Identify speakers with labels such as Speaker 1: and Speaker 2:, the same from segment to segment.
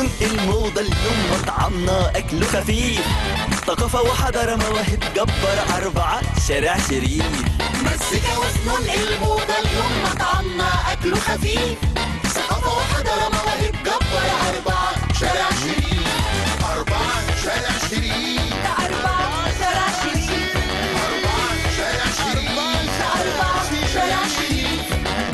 Speaker 1: فنون الموضة اليوم مطعمنا أكله خفيف، ثقافة وحضارة مواهب جبارة 4 شارع شريف.
Speaker 2: مزيكا وفنون الموضة اليوم مطعمنا أكله خفيف، ثقافة وحضارة مواهب جبارة 4 شارع شريف. 4 شارع شريف. 4 شارع شريف. 4 شارع شريف. 4 شارع شريف.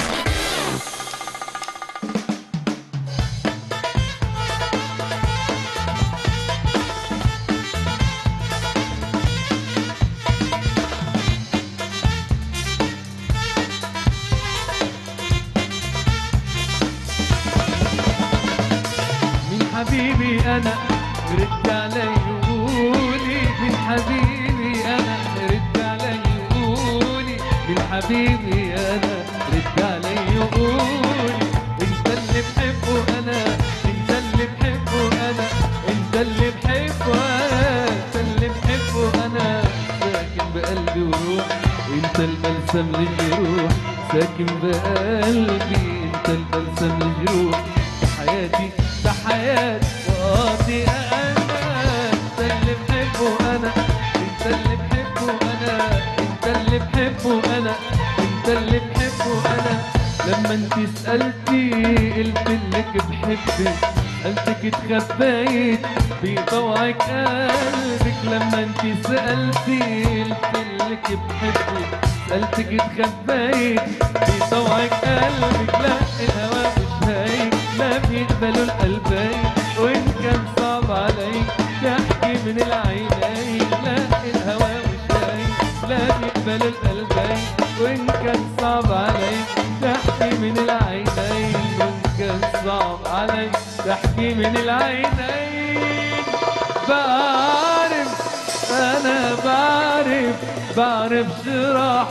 Speaker 3: حبيبي أنا رد علي قولي، من حبيبي أنا رد علي قولي، من حبيبي أنا رد علي قولي. أنت اللي بحبه أنا، أنت اللي بحبه أنا، أنت اللي بحبه أنا، أنت اللي بحبه أنا، ساكن بقلبي وروحي، أنت البلسم للجروح، ساكن بقلبي، أنت البلسم للجروح، حياتي حياتي وقضي أنا، أنت اللي بحبه أنا، أنت اللي بحبه أنا، أنت اللي بحبه أنا، أنت اللي بحبه أنا. لما أنت سألتي قلتلك بحبك، سألتك اتخبيت بطوعك قلبك. لما أنت سألتي قلتلك بحبك، سألتك اتخبيت بطوعك قلبك. لا الهوى مش هايك، لا بيقبلوا القلبين، وإن كان صعب عليك تحكي من العينين. لا الهوى مش هايك، لا بيقبلوا القلبين، وإن كان صعب عليك تحكي من العينين، وإن كان صعب عليك تحكي من العينين. بعرف أنا بعرف شرح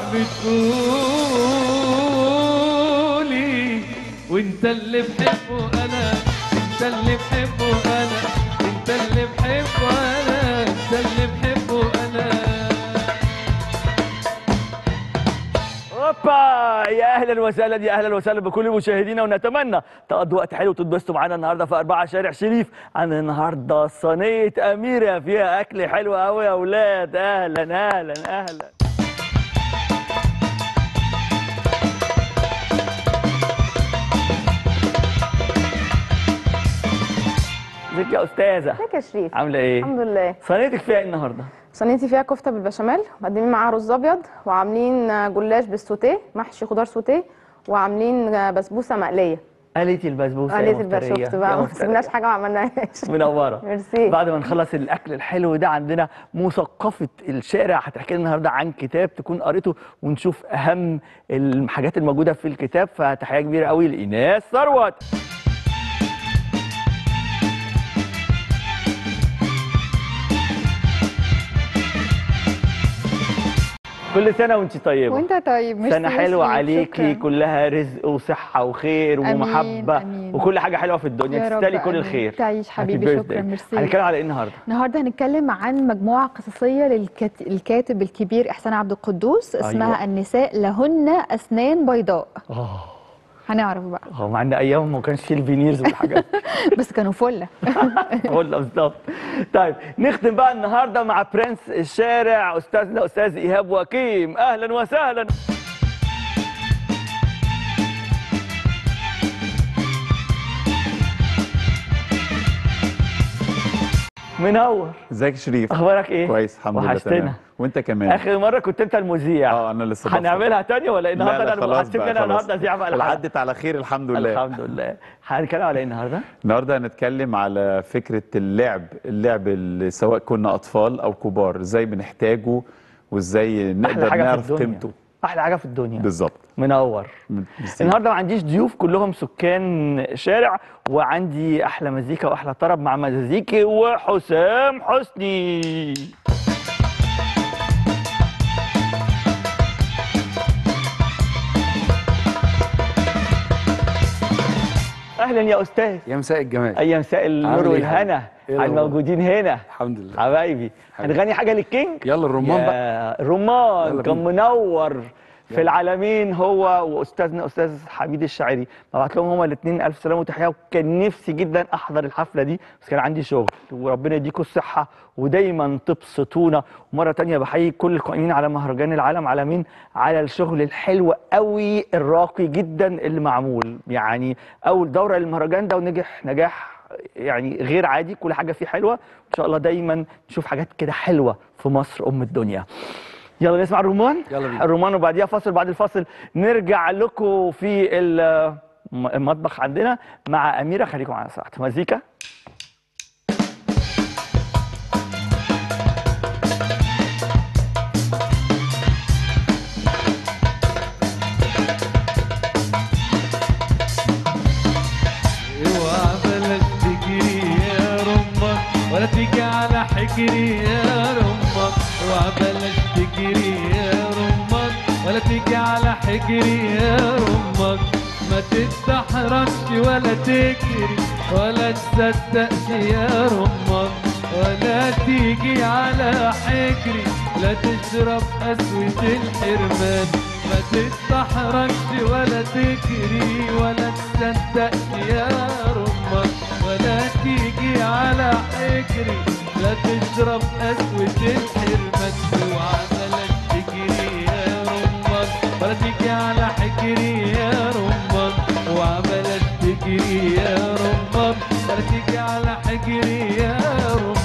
Speaker 3: بتقولي، وانت اللي بحبه انا، انت اللي بحبه انا، انت اللي بحبه انا، انت اللي بحبه انا.
Speaker 4: اوبا، يا اهلا وسهلا، يا اهلا وسهلا بكل مشاهدينا، ونتمنى تقضوا وقت حلو وتتبسطوا معانا النهارده في 4 شارع شريف. عندنا النهارده صينيه اميره فيها اكل حلو قوي يا اولاد. اهلا اهلا اهلا. ازيك يا استاذه؟
Speaker 5: ازيك يا شريف؟
Speaker 4: عامله ايه؟
Speaker 5: الحمد لله.
Speaker 4: صينيتك فيها ايه النهارده؟
Speaker 5: صينيتي فيها كفته بالبشاميل، مقدمين معاها رز ابيض، وعاملين جلاش بالسوتيه، محشي خضار سوتيه، وعاملين بسبوسه مقليه.
Speaker 4: قليتي البسبوسه
Speaker 5: قليت البسبوسه. شفت بقى، ما سيبناش حاجه ما عملناهاش.
Speaker 4: منوره.
Speaker 5: ميرسي.
Speaker 4: بعد ما نخلص الاكل الحلو ده، عندنا مثقفه الشارع هتحكي لنا النهارده عن كتاب تكون قريته، ونشوف اهم الحاجات الموجوده في الكتاب. فتحيه كبيره قوي لايناس ثروت. كل سنة وانت طيبة.
Speaker 6: وانت طيب.
Speaker 4: سنة حلوة عليكي، كلها رزق وصحة وخير ومحبة وكل حاجة حلوة في الدنيا. تستاهلي كل الخير.
Speaker 6: تعيش حبيبي. شكرا. ميرسي.
Speaker 4: هنتكلم على ايه النهارده؟
Speaker 6: النهارده هنتكلم عن مجموعة قصصية للكاتب الكبير إحسان عبد القدوس، اسمها أيوة. النساء لهن أسنان بيضاء. هنعرف بقى.
Speaker 4: مع ان ايام ما كانش فيه الفينيرز والحاجات
Speaker 6: بس كانوا فله.
Speaker 4: فله بالظبط. طيب نختم بقى النهارده مع برنس الشارع، استاذنا استاذ ايهاب وكيم. اهلا وسهلا. منور.
Speaker 7: ازيك يا شريف؟
Speaker 4: اخبارك ايه؟
Speaker 7: كويس الحمد لله.
Speaker 4: وحشتنا.
Speaker 7: وانت كمان.
Speaker 4: اخر مره كنت انت المذيع.
Speaker 7: انا لسه
Speaker 4: هنعملها تاني ولا ايه النهارده؟
Speaker 7: انا
Speaker 4: هتسيبني انا النهارده اذيع بقى.
Speaker 7: عدت على خير الحمد لله.
Speaker 4: الحمد لله. هنتكلم على ايه النهارده؟
Speaker 7: النهارده هنتكلم على فكره اللعب اللي سواء كنا اطفال او كبار، ازاي بنحتاجه وازاي نقدر نعرف قيمته.
Speaker 4: احلى حاجه في الدنيا.
Speaker 7: بالظبط.
Speaker 4: منور. النهارده ما عنديش ضيوف، كلهم سكان شارع، وعندي احلى مزيكا واحلى طرب مع مزازيكي وحسام حسني. اهلا يا استاذ.
Speaker 8: يا مساء الجمال.
Speaker 4: يا مساء النور والهنا على الموجودين هنا.
Speaker 8: الحمد لله
Speaker 4: حبايبي. هنغني حاجه للكينج.
Speaker 8: يلا الرمان بقى.
Speaker 4: الرمان كان منور في العالمين، هو واستاذنا استاذ حميد الشاعري. ببعت لهم هما الاثنين الف سلامه وتحيه، وكان نفسي جدا احضر الحفله دي بس كان عندي شغل، وربنا يديكم الصحه ودايما تبسطونا. ومره تانية بحيي كل القائمين على مهرجان العالم عالمين على الشغل الحلو قوي الراقي جدا اللي معمول. يعني اول دوره للمهرجان ده ونجح نجاح يعني غير عادي، كل حاجه فيه حلوه، ان شاء الله دايما نشوف حاجات كده حلوه في مصر ام الدنيا. يلا نسمع الرومان.
Speaker 8: يلا بينا.
Speaker 4: الرومان وبعديها فاصل، بعد الفاصل نرجع لكم في المطبخ عندنا مع اميره. خليكم على ساعه مزيكا.
Speaker 3: ولا تيجي على حجري يا رمك، وعبلاش تجري يا رمك، ولا تيجي على حجري يا رمك. ما تستحرمش ولا تجري ولا تصدقش يا رمك، ولا تيجي على حجري لا تشرب قسوة الحرمان. ما تستحرمش ولا تجري ولا تصدقش يا رمك، ولا تيجي على حجري لا تشرب قسوة الحرمان. اوعى بلاش تجري يا رمك، ولا تيجي على حجري يا رمك. اوعى بلاش تجري يا رمك، ولا تيجي على حجري يا رمك.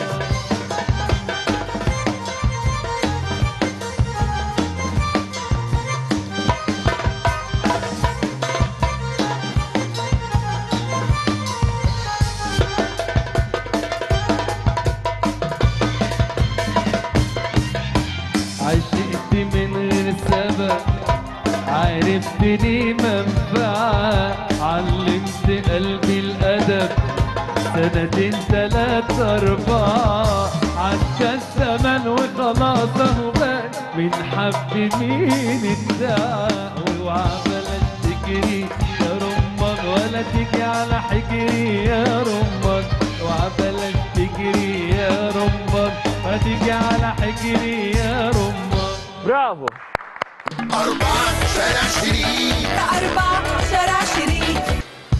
Speaker 3: عشقت من غير سبب، عرفتني منفعة، علمت قلبي الأدب، سنتين تلاتة أربعة، عدى الزمن وخلاص أهو بان من حب مين ادعى. اوعى بلاش تجري يا رمك، ولا تيجي على حجري يا رمك. اوعى بلاش تجري يا رمك، ولا تيجي على حجري يا رمك.
Speaker 4: برافو.
Speaker 2: 4 شارع شريك،
Speaker 9: 4 شارع شريك.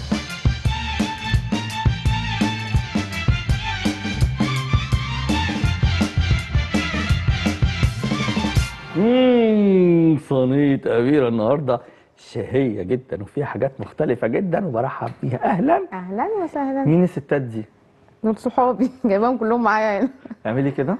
Speaker 4: صينية أميرة النهارده شهية جدا وفيها حاجات مختلفة جدا وبرحب بيها. أهلا.
Speaker 5: اهلا وسهلا.
Speaker 4: مين الستات دي؟
Speaker 5: دول صحابي جايباهم كلهم معايا هنا.
Speaker 4: اعملي كده.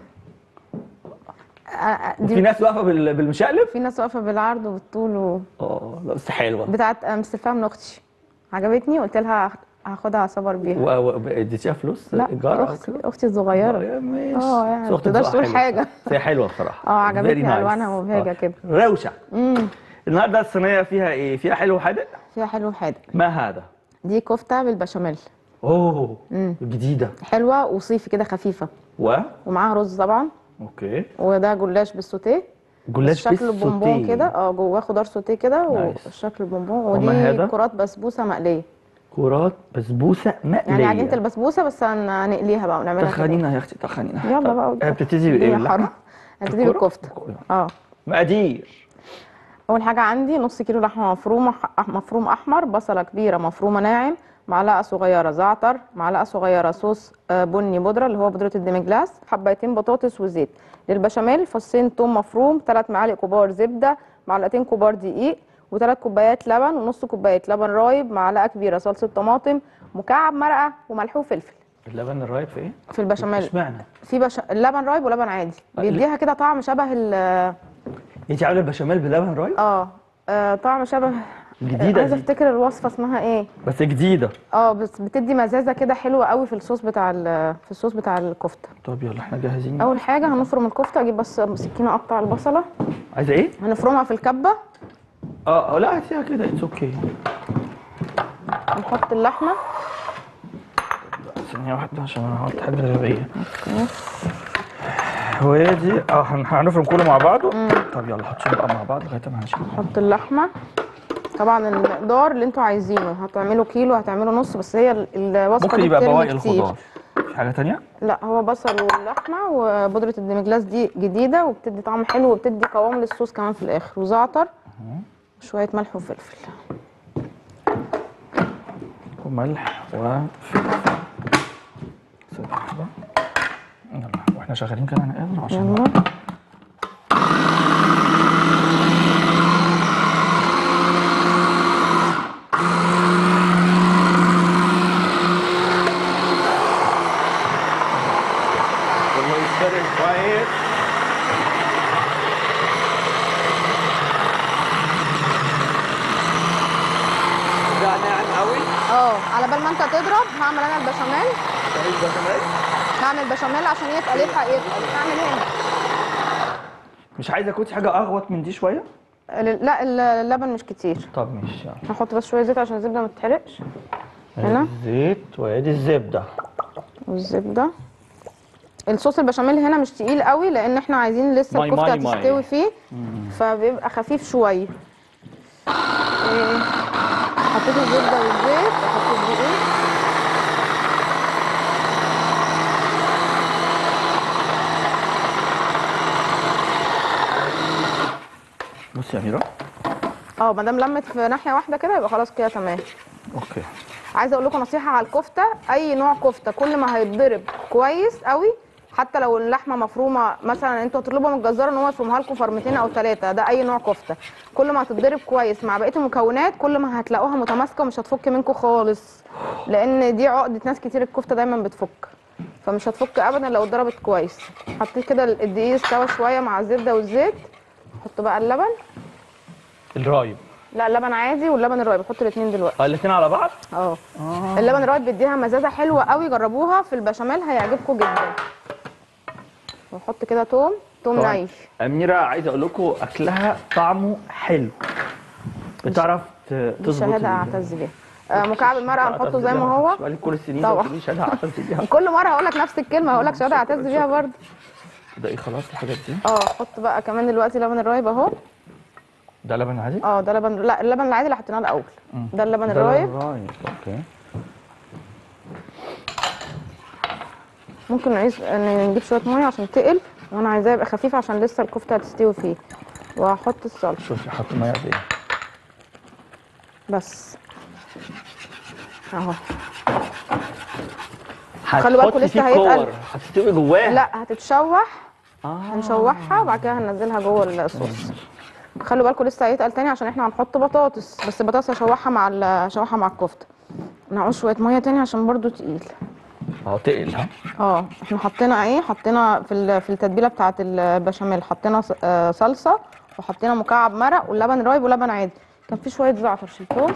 Speaker 5: دي
Speaker 4: في ناس واقفة بالمشقلب؟
Speaker 5: في ناس واقفه بالعرض وبالطول
Speaker 4: لا بس حلوة.
Speaker 5: بتاعت مستلفاها من اختي، عجبتني قلت لها هاخدها اصور بيها.
Speaker 4: اديتيها فلوس؟
Speaker 5: لا
Speaker 4: ايجار؟
Speaker 5: اختي الصغيره.
Speaker 4: ماشي.
Speaker 5: يعني ما تقدرش تقول حاجه.
Speaker 4: بس هي حلوة بصراحة.
Speaker 5: عجبتني الوانها مبهجه كده.
Speaker 4: روشة. النهارده الصينية فيها ايه؟ فيها حلو وحادق؟
Speaker 5: فيها حلو وحادق.
Speaker 4: ما هذا؟
Speaker 5: دي كفته بالبشاميل.
Speaker 4: اوه جديدة.
Speaker 5: حلوه وصيفي كده خفيفه. ومعاها رز طبعا.
Speaker 4: اوكي.
Speaker 5: وده جلاش بالسوتيه.
Speaker 4: جلاش
Speaker 5: شكل بونبون كده، جواه خضار سوتيه كده وشكل بونبون. ودي كرات بسبوسه مقليه.
Speaker 4: كرات بسبوسه مقليه،
Speaker 5: يعني عجينه البسبوسه بس هنقليها بقى ونعملها.
Speaker 4: تخنينا يا اختي تخنينا.
Speaker 5: يلا بقى.
Speaker 4: بتبتدي بايه؟
Speaker 5: هنبتدي بالكفته.
Speaker 4: مقادير.
Speaker 5: اول حاجه عندي نص كيلو لحمه مفرومه، مفروم احمر، بصله كبيره مفرومه ناعم، معلقه صغيره زعتر، معلقه صغيره صوص بني بودره اللي هو بودره الديمجلاس، حبايتين بطاطس وزيت. للبشاميل فصين توم مفروم، 3 معالق كبار زبده، معلقتين كبار دقيق، و3 كوبايات لبن، ونص كوبايه لبن رايب، معلقه كبيره صلصه طماطم، مكعب مرقه، وملح وفلفل.
Speaker 4: اللبن الرايب في ايه؟
Speaker 5: في البشاميل.
Speaker 4: اشمعنى؟
Speaker 5: في اللبن رايب ولبن عادي، بيديها كده طعم شبه
Speaker 4: انت عامله البشاميل بلبن رايب؟
Speaker 5: طعم شبه
Speaker 4: جديده.
Speaker 5: عايزه افتكر الوصفه اسمها ايه،
Speaker 4: بس جديده.
Speaker 5: بس بتدي مزازه كده حلوه قوي في الصوص بتاع الكفته.
Speaker 4: طب يلا احنا جاهزين.
Speaker 5: اول حاجه هنفرم الكفته. اجيب بس سكينه اقطع البصله.
Speaker 4: عايزه ايه؟
Speaker 5: هنفرمها في الكبه.
Speaker 4: لا هاتيها كده اتس اوكي.
Speaker 5: نحط اللحمه.
Speaker 4: ثانيه واحده عشان انا عملت حاجه غبيه. هو دي هنفرم كله مع بعضه. طب يلا حطيهم بقى مع بعض لغايه ما هنشوف.
Speaker 5: نحط اللحمه. طبعا المقدار اللي انتوا عايزينه، هتعملوا كيلو هتعملوا نص، بس هي الوصفه
Speaker 4: ممكن يبقى بواقي الخضار. حاجه تانية؟
Speaker 5: لا هو بصل واللحمه وبودره الديمجلاس دي جديده وبتدي طعم حلو وبتدي قوام للصوص كمان في الاخر، وزعتر وشويه ملح وفلفل.
Speaker 4: وملح وفلفل. يلا واحنا شغالين كده هنقلب عشان
Speaker 5: يلا.
Speaker 4: كله يتفرد كويس. ده ناعم قوي.
Speaker 5: على بال ما انت تضرب هعمل انا البشاميل. هعمل بشاميل عشان يتقل هعمل هنا.
Speaker 4: مش عايزه كوتش حاجه اغوط من دي شويه؟
Speaker 5: لا اللبن مش كتير.
Speaker 4: طب ماشي يلا.
Speaker 5: هحط بس شويه زيت عشان الزبده ما تتحرقش. هنا
Speaker 4: الزيت وادي الزبده.
Speaker 5: والزبده. الصوص البشاميل هنا مش تقيل قوي لان احنا عايزين لسه
Speaker 4: ماي
Speaker 5: الكفته
Speaker 4: ماي ماي.
Speaker 5: تستوي فيه، فبيبقى خفيف شويه. حطيت الزبده والزيت، احط الدقيق.
Speaker 4: بصي يا ميرا.
Speaker 5: ما دام لمت في ناحيه واحده كده يبقى خلاص كده تمام.
Speaker 4: اوكي.
Speaker 5: عايزه اقول لكم نصيحه على الكفته، اي نوع كفته كل ما هيتضرب كويس قوي، حتى لو اللحمه مفرومه مثلا انتوا هتطلبوا من الجزار ان هو يفرمها لكم فرمتين او 3، ده اي نوع كفته، كل ما هتتضرب كويس مع بقيه المكونات كل ما هتلاقوها متماسكه ومش هتفك منكم خالص، لان دي عقده ناس كتير الكفته دايما بتفك، فمش هتفك ابدا لو اتضربت كويس. حطيت كده الدقيق استوى شويه مع الزبده والزيت. حط بقى اللبن.
Speaker 4: الرايب.
Speaker 5: لا اللبن عادي واللبن الرايب، بحط الاثنين دلوقتي.
Speaker 4: الاثنين على بعض؟
Speaker 5: اللبن الرايب بيديها مزازه حلوه قوي، جربوها في البشاميل هيعجبكم جدا. واحط كده توم ني.
Speaker 4: أميرة عايز اقول لكم اكلها طعمه حلو، بتعرف تظبط.
Speaker 5: شهاده اعتز بيها. مكعب المرقه هنحطه زي ما هو.
Speaker 4: بقالي كل السنين
Speaker 5: طبعا.
Speaker 4: دي شهاده اعتز بيها.
Speaker 5: كل مره هقول لك نفس الكلمه، هقول لك شهاده اعتز بيها برضه.
Speaker 4: ده ايه خلاص الحاجات دي؟
Speaker 5: حط بقى كمان دلوقتي لبن الرايب اهو.
Speaker 4: ده لبن عادي؟
Speaker 5: ده لبن، لا اللبن العادي اللي حطيناه الاول. ده اللبن الرايب.
Speaker 4: اوكي.
Speaker 5: ممكن نجيب شويه ميه عشان تقل، وانا عايزاه يبقى خفيف عشان لسه الكفته هتستوي فيه. وهحط الصلصه.
Speaker 4: شوفي حط ميه قد ايه؟
Speaker 5: بس اهو. خلوا بالكم لسه هيتقل.
Speaker 4: هتستوي جواها؟
Speaker 5: لا هتتشوح. هنشوحها وبعد كده هننزلها جوه الصوص. خلوا بالكم لسه هيتقل تاني عشان احنا هنحط بطاطس، بس البطاطس هشوحها مع الكفته. انا هعوز شويه ميه تاني عشان برضو تقيل.
Speaker 4: تقل
Speaker 5: احنا حطينا في التتبيله بتاعه البشاميل، حطينا صلصه وحطينا مكعب مرق واللبن رايب ولبن عادي، كان في شويه زعتر شلتهم.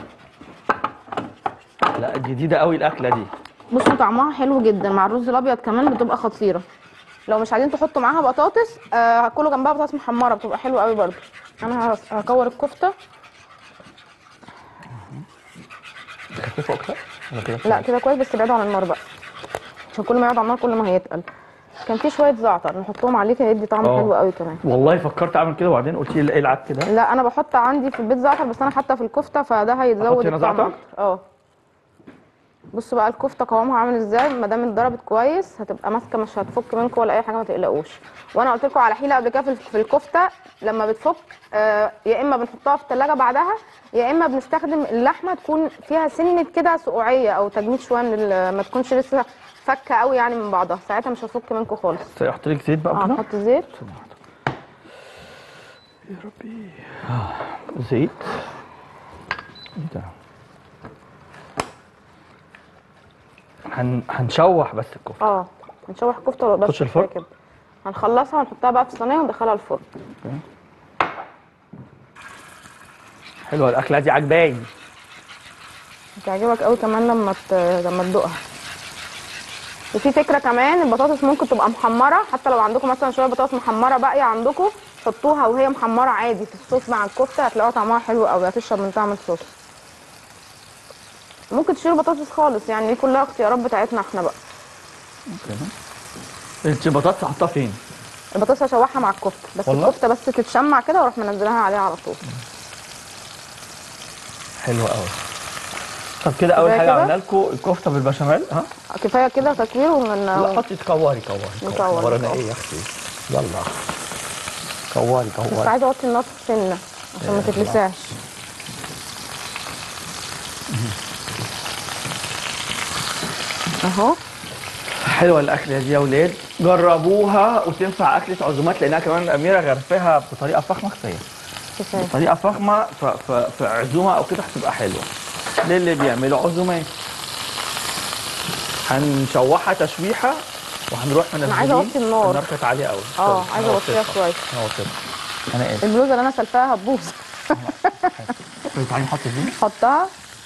Speaker 4: لا جديده قوي الاكله دي.
Speaker 5: بصوا طعمها حلو جدا مع الرز الابيض كمان، بتبقى خطيره. لو مش عايزين تحطوا معاها بطاطس هاكلوا جنبها بطاطس محمره، بتبقى حلوه قوي برضو. انا هكور الكفته.
Speaker 4: تخففوا اكتر ولا كده؟
Speaker 5: لا كده كويس، بس ابعدوا عن النار بقى عشان كل ما يقعد على النار كل ما هيتقل. كان في شويه زعتر نحطهم عليه كده يدي طعم حلو قوي كمان.
Speaker 4: والله فكرت اعمل كده وبعدين قلت لي العب كده.
Speaker 5: لا انا بحط عندي في البيت زعتر، بس انا حاطه في الكفته فده هيتزود الطعم اكتر. بصوا بقى الكفته قوامها عامل ازاي، ما دام اتضربت كويس هتبقى ماسكه مش هتفك منكم ولا اي حاجه، ما تقلقوش. وانا قلت لكم على حيله قبل كده في الكفته لما بتفك يا اما بنحطها في الثلاجه بعدها، يا اما بنستخدم اللحمه تكون فيها سنه كده سقوعيه او تجميد شويه من ما تكونش لسه فكه قوي يعني من بعضها، ساعتها مش هتفك منكم خالص.
Speaker 4: احط لك زيت بقى كده.
Speaker 5: هنحط زيت.
Speaker 4: يا ربي. زيت. ايه ده؟ هنشوح بس الكفته.
Speaker 5: هنشوح الكفته بس.
Speaker 4: تخش الفرن
Speaker 5: كده. هنخلصها ونحطها بقى في الصينيه وندخلها الفرن.
Speaker 4: حلوه الاكله دي، عجباني.
Speaker 5: هتعجبك قوي كمان لما تدوقها. وفي فكره كمان، البطاطس ممكن تبقى محمره، حتى لو عندكم مثلا شويه بطاطس محمره باقيه عندكم حطوها وهي محمره عادي في الصوص مع الكفته، هتلاقوها طعمها حلو قوي، هتشرب من طعم الصوص. ممكن تشيلوا بطاطس خالص، يعني دي كلها اختيارات بتاعتنا احنا بقى.
Speaker 4: انت البطاطس حطها فين؟
Speaker 5: البطاطس هشوحها مع الكفته بس. والله؟ الكفته بس تتشمع كده واروح منزلها عليها على طول.
Speaker 4: حلوه قوي. طب كده اول
Speaker 5: كفاية
Speaker 4: حاجه
Speaker 5: كده؟
Speaker 4: عملنا لكم الكفته بالبشاميل. ها
Speaker 5: كفايه كده تكوير
Speaker 4: لا حطي كوري
Speaker 5: نكور.
Speaker 4: ورانا ايه يا اختي؟ يلا كوري
Speaker 5: بس عايزه اوطي النار سنه عشان ما تتلسعش. اهو.
Speaker 4: حلوه الاكله دي يا ولاد، جربوها وتنفع اكله عزومات لانها كمان اميره غرفها بطريقه فخمه.
Speaker 5: كفايه.
Speaker 4: طريقه فخمه في عزومه او كده هتبقى حلوه للي بيعملوا عزومات. هنشوحها تشويحه وهنروح منزلين.
Speaker 5: انا عايزه اوطي النار.
Speaker 4: النار كانت عاليه قوي.
Speaker 5: عايزه اوطيها شويه.
Speaker 4: انا اسف.
Speaker 5: البلوزه اللي انا سلفاها هتبوظ.
Speaker 4: تعالي نحط دي.
Speaker 5: حطها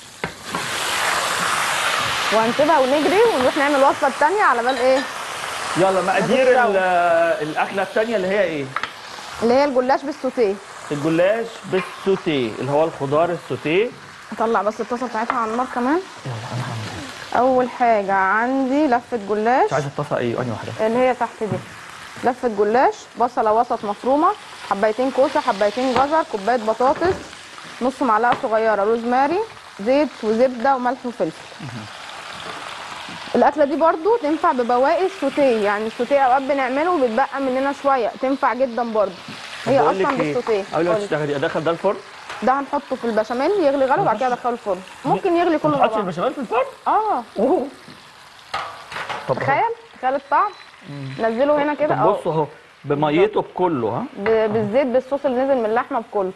Speaker 5: وهنسيبها ونجري ونروح نعمل الوصفه الثانيه على بال ايه؟
Speaker 4: يلا مقادير الاكله الثانيه اللي هي ايه؟
Speaker 5: اللي هي الجلاش بالسوتيه.
Speaker 4: الجلاش بالسوتيه اللي هو الخضار السوتيه.
Speaker 5: اطلع بس الطاسه بتاعتها على النار كمان.
Speaker 4: يلا انا هعمل.
Speaker 5: اول حاجه عندي لفه جلاش.
Speaker 4: مش عايزه الطاسه ايه؟ انهي واحده؟
Speaker 5: اللي هي تحت دي. لفه جلاش، بصله وسط مفرومه، حبايتين كوسه، حبايتين جزر، كوبايه بطاطس، نص معلقه صغيره روزماري، زيت وزبده وملح وفلفل. الاكله دي برضو تنفع ببواقي السوتيه، يعني السوتيه اوقات بنعمله وبيتبقى مننا شويه، تنفع جدا برضو. هي اصلا بالسوتيه.
Speaker 4: قبل ما تشتغلي ادخل ده الفرن؟
Speaker 5: ده هنحطه في البشاميل يغلي غلو وبعد كده ادخله الفرن. ممكن يغلي كله مع
Speaker 4: تحطي
Speaker 5: بعض.
Speaker 4: البشاميل في الفرن؟
Speaker 5: اوه.
Speaker 4: طب
Speaker 5: تخيل الطعم. نزله هنا كده.
Speaker 4: طب بصوا اهو بميته بكله. ها
Speaker 5: بالزيت بالصوص اللي نزل من اللحمه بكله.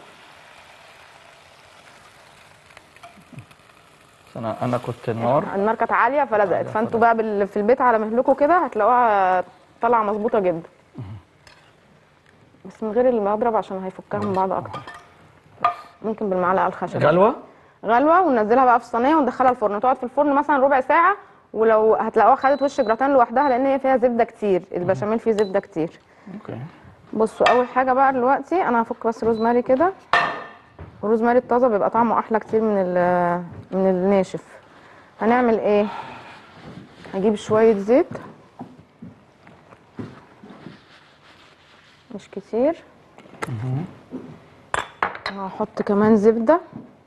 Speaker 4: انا كنت النار
Speaker 5: كانت عاليه فلزقت، فانتوا بقى في البيت على مهلكوا كده هتلاقوها طالعه مظبوطه جدا. بس من غير المضرب عشان هيفكها من بعض اكتر. ممكن بالمعلقه الخشب. غلوه وننزلها بقى في الصينيه وندخلها الفرن، تقعد في الفرن مثلا ربع ساعه، ولو هتلاقوها خدت وش جراتان لوحدها لان هي فيها زبده كتير، البشاميل فيه زبده كتير.
Speaker 4: اوكي.
Speaker 5: بصوا اول حاجه بقى دلوقتي انا هفك بس روزماري كده. الروزماري الطازه بيبقى طعمه احلى كتير من الناشف. هنعمل ايه؟ هجيب شويه زيت مش كتير. وهحط كمان زبده.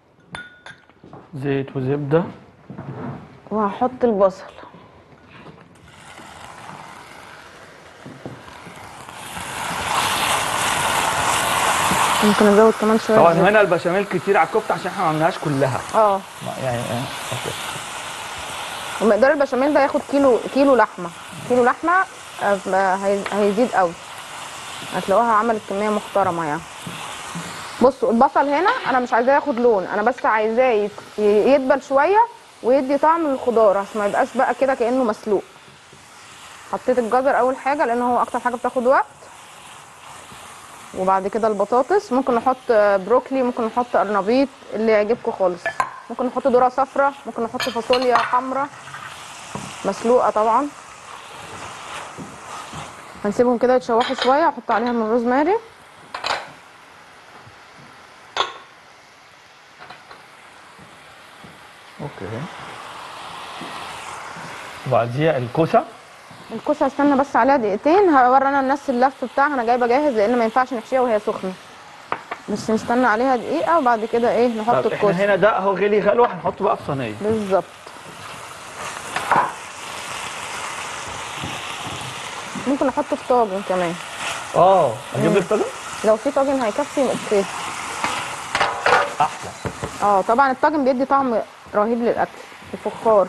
Speaker 4: زيت وزبده.
Speaker 5: وهحط البصل. ممكن ازود كمان شويه.
Speaker 4: طبعا هنا البشاميل كتير على الكفته عشان احنا ما عملناهاش كلها. يعني
Speaker 5: ومقدار البشاميل ده ياخد كيلو لحمه. كيلو لحمه هيزيد قوي. هتلاقوها عملت كميه محترمه يعني. بصوا البصل هنا انا مش عايزاه ياخد لون، انا بس عايزاه يدبل شويه ويدي طعم للخضار عشان ما يبقاش بقى كده كانه مسلوق. حطيت الجزر اول حاجه لان هو اكتر حاجه بتاخد وقت. وبعد كده البطاطس، ممكن نحط بروكلي، ممكن نحط قرنبيط اللي يعجبكم خالص. ممكن نحط ذره صفراء، ممكن نحط فاصوليا حمراء مسلوقه طبعا. هنسيبهم كده يتشوحوا شويه، احط عليهم الروزماري.
Speaker 4: اوكي. وبعديها الكوسه.
Speaker 5: الكوسه هستنى بس عليها دقيقتين، هوري انا الناس اللف بتاعها، انا جايبه جاهز لان ما ينفعش نحشيها وهي سخنه. بس نستنى عليها دقيقه وبعد كده ايه نحط
Speaker 4: طب
Speaker 5: الكوسه.
Speaker 4: احنا هنا ده اهو غلي غلوه، هنحطه بقى في صينيه.
Speaker 5: بالظبط. ممكن احطه في طاجن كمان.
Speaker 4: اجيب لك طاجن؟
Speaker 5: لو في طاجن هيكفي اوكي.
Speaker 4: احلى.
Speaker 5: طبعا الطاجن بيدي طعم رهيب للاكل. الفخار.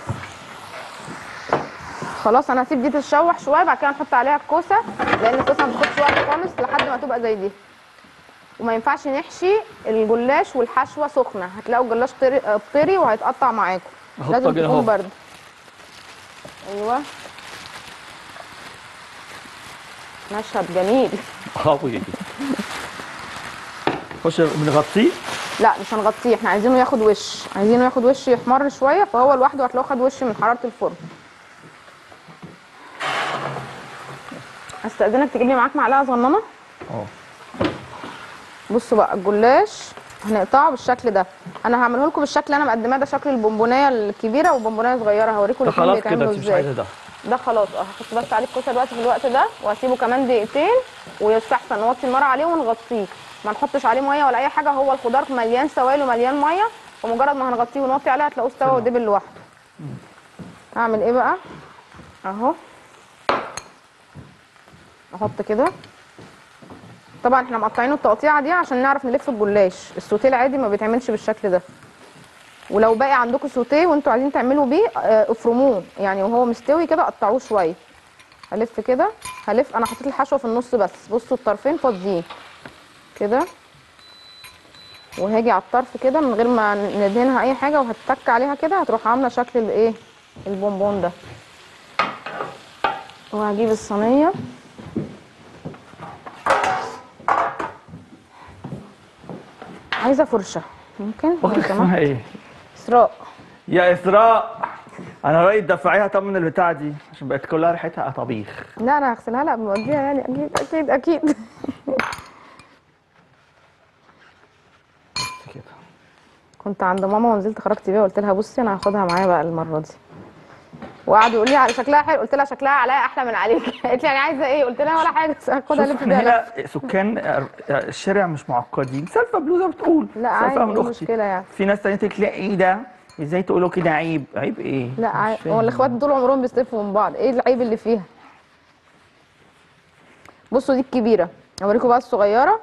Speaker 5: خلاص انا هسيب دي تتشوح شويه، بعد كده نحط عليها الكوسه لان الكوسه ما بتاخدش وقت خالص لحد ما تبقى زي دي. وما ينفعش نحشي الجلاش والحشوه سخنه، هتلاقوا الجلاش طري وهيتقطع معاكم. لازم تكون برد. ايوه. مشهد جميل.
Speaker 4: قوي. خش بنغطيه؟
Speaker 5: لا مش هنغطيه، احنا عايزينه ياخد وش، عايزينه ياخد وش يحمر شويه، فهو لوحده هتلاقوه خد وش من حراره الفرن. استاذنك تجيب لي معاك معلقه صغننه. بصوا بقى الجلاش هنقطعه بالشكل ده. انا هعمله لكم بالشكل اللي انا مقدماه ده، شكل البونبونيه الكبيره وبونبونيه صغيره، هوريكم الاثنين بيتعملوا ازاي. مش عايزه ده. ده خلاص هحط بس عليه الكوسه دلوقتي في الوقت ده وهسيبه كمان دقيقتين، ويستحسن نوطي النار عليه ونغطيه، ما نحطش عليه ميه ولا اي حاجه، هو الخضار مليان سوائل ومليان ميه، ومجرد ما هنغطيه ونوطي عليه هتلاقوه استوى ودبل لوحده. هعمل ايه بقى؟ اهو احط كده. طبعا احنا مقطعينه التقطيعه دي عشان نعرف نلف الجلاش. السوتيه العادي ما بيتعملش بالشكل ده. ولو باقي عندكم سوتيه وانتوا عايزين تعملوا بيه افرموه، يعني وهو مستوي كده قطعوه شويه. هلف كده، هلف. انا حطيت الحشوه في النص بس، بصوا الطرفين فاضيين كده. وهاجي على الطرف كده من غير ما ندهنها اي حاجه، وهتك عليها كده هتروح عامله شكل الايه، البونبون ده. وهجيب الصينيه. عايزه فرشه ممكن لو
Speaker 4: اسمها
Speaker 5: سمحت؟
Speaker 4: ايه؟
Speaker 5: اسراء.
Speaker 4: يا اسراء، انا رايي تدفعيها طب من البتاعه دي عشان بقت كلها ريحتها طبيخ.
Speaker 5: لا انا هغسلها لها قبل ما اوديها، يعني اكيد اكيد اكيد.
Speaker 4: كده
Speaker 5: كنت عند ماما ونزلت خرجت بيها وقلت لها بصي انا هاخدها معايا بقى المره دي. وقعدوا يقولوا لي على شكلها حلو، قلت لها شكلها عليا احلى من عليك. قالت لي يعني عايزه ايه؟ قلت لها ولا حاجه، هاخدها
Speaker 4: شوف
Speaker 5: الف
Speaker 4: احنا
Speaker 5: بيها لف.
Speaker 4: هنا سكان الشارع مش معقدين، سالفه بلوزه بتقول
Speaker 5: لا
Speaker 4: سالفه
Speaker 5: عادي،
Speaker 4: من
Speaker 5: ايه
Speaker 4: اختي.
Speaker 5: المشكله يعني؟
Speaker 4: في ناس تانية تقول لا ايه ده؟ ازاي تقولوا كده؟ عيب؟ عيب ايه؟
Speaker 5: لا
Speaker 4: مش
Speaker 5: عادي،
Speaker 4: فاهم.
Speaker 5: هو الاخوات طول عمرهم بيستلفوا من بعض، ايه العيب اللي فيها؟ بصوا دي الكبيره، اوريكم بقى الصغيره.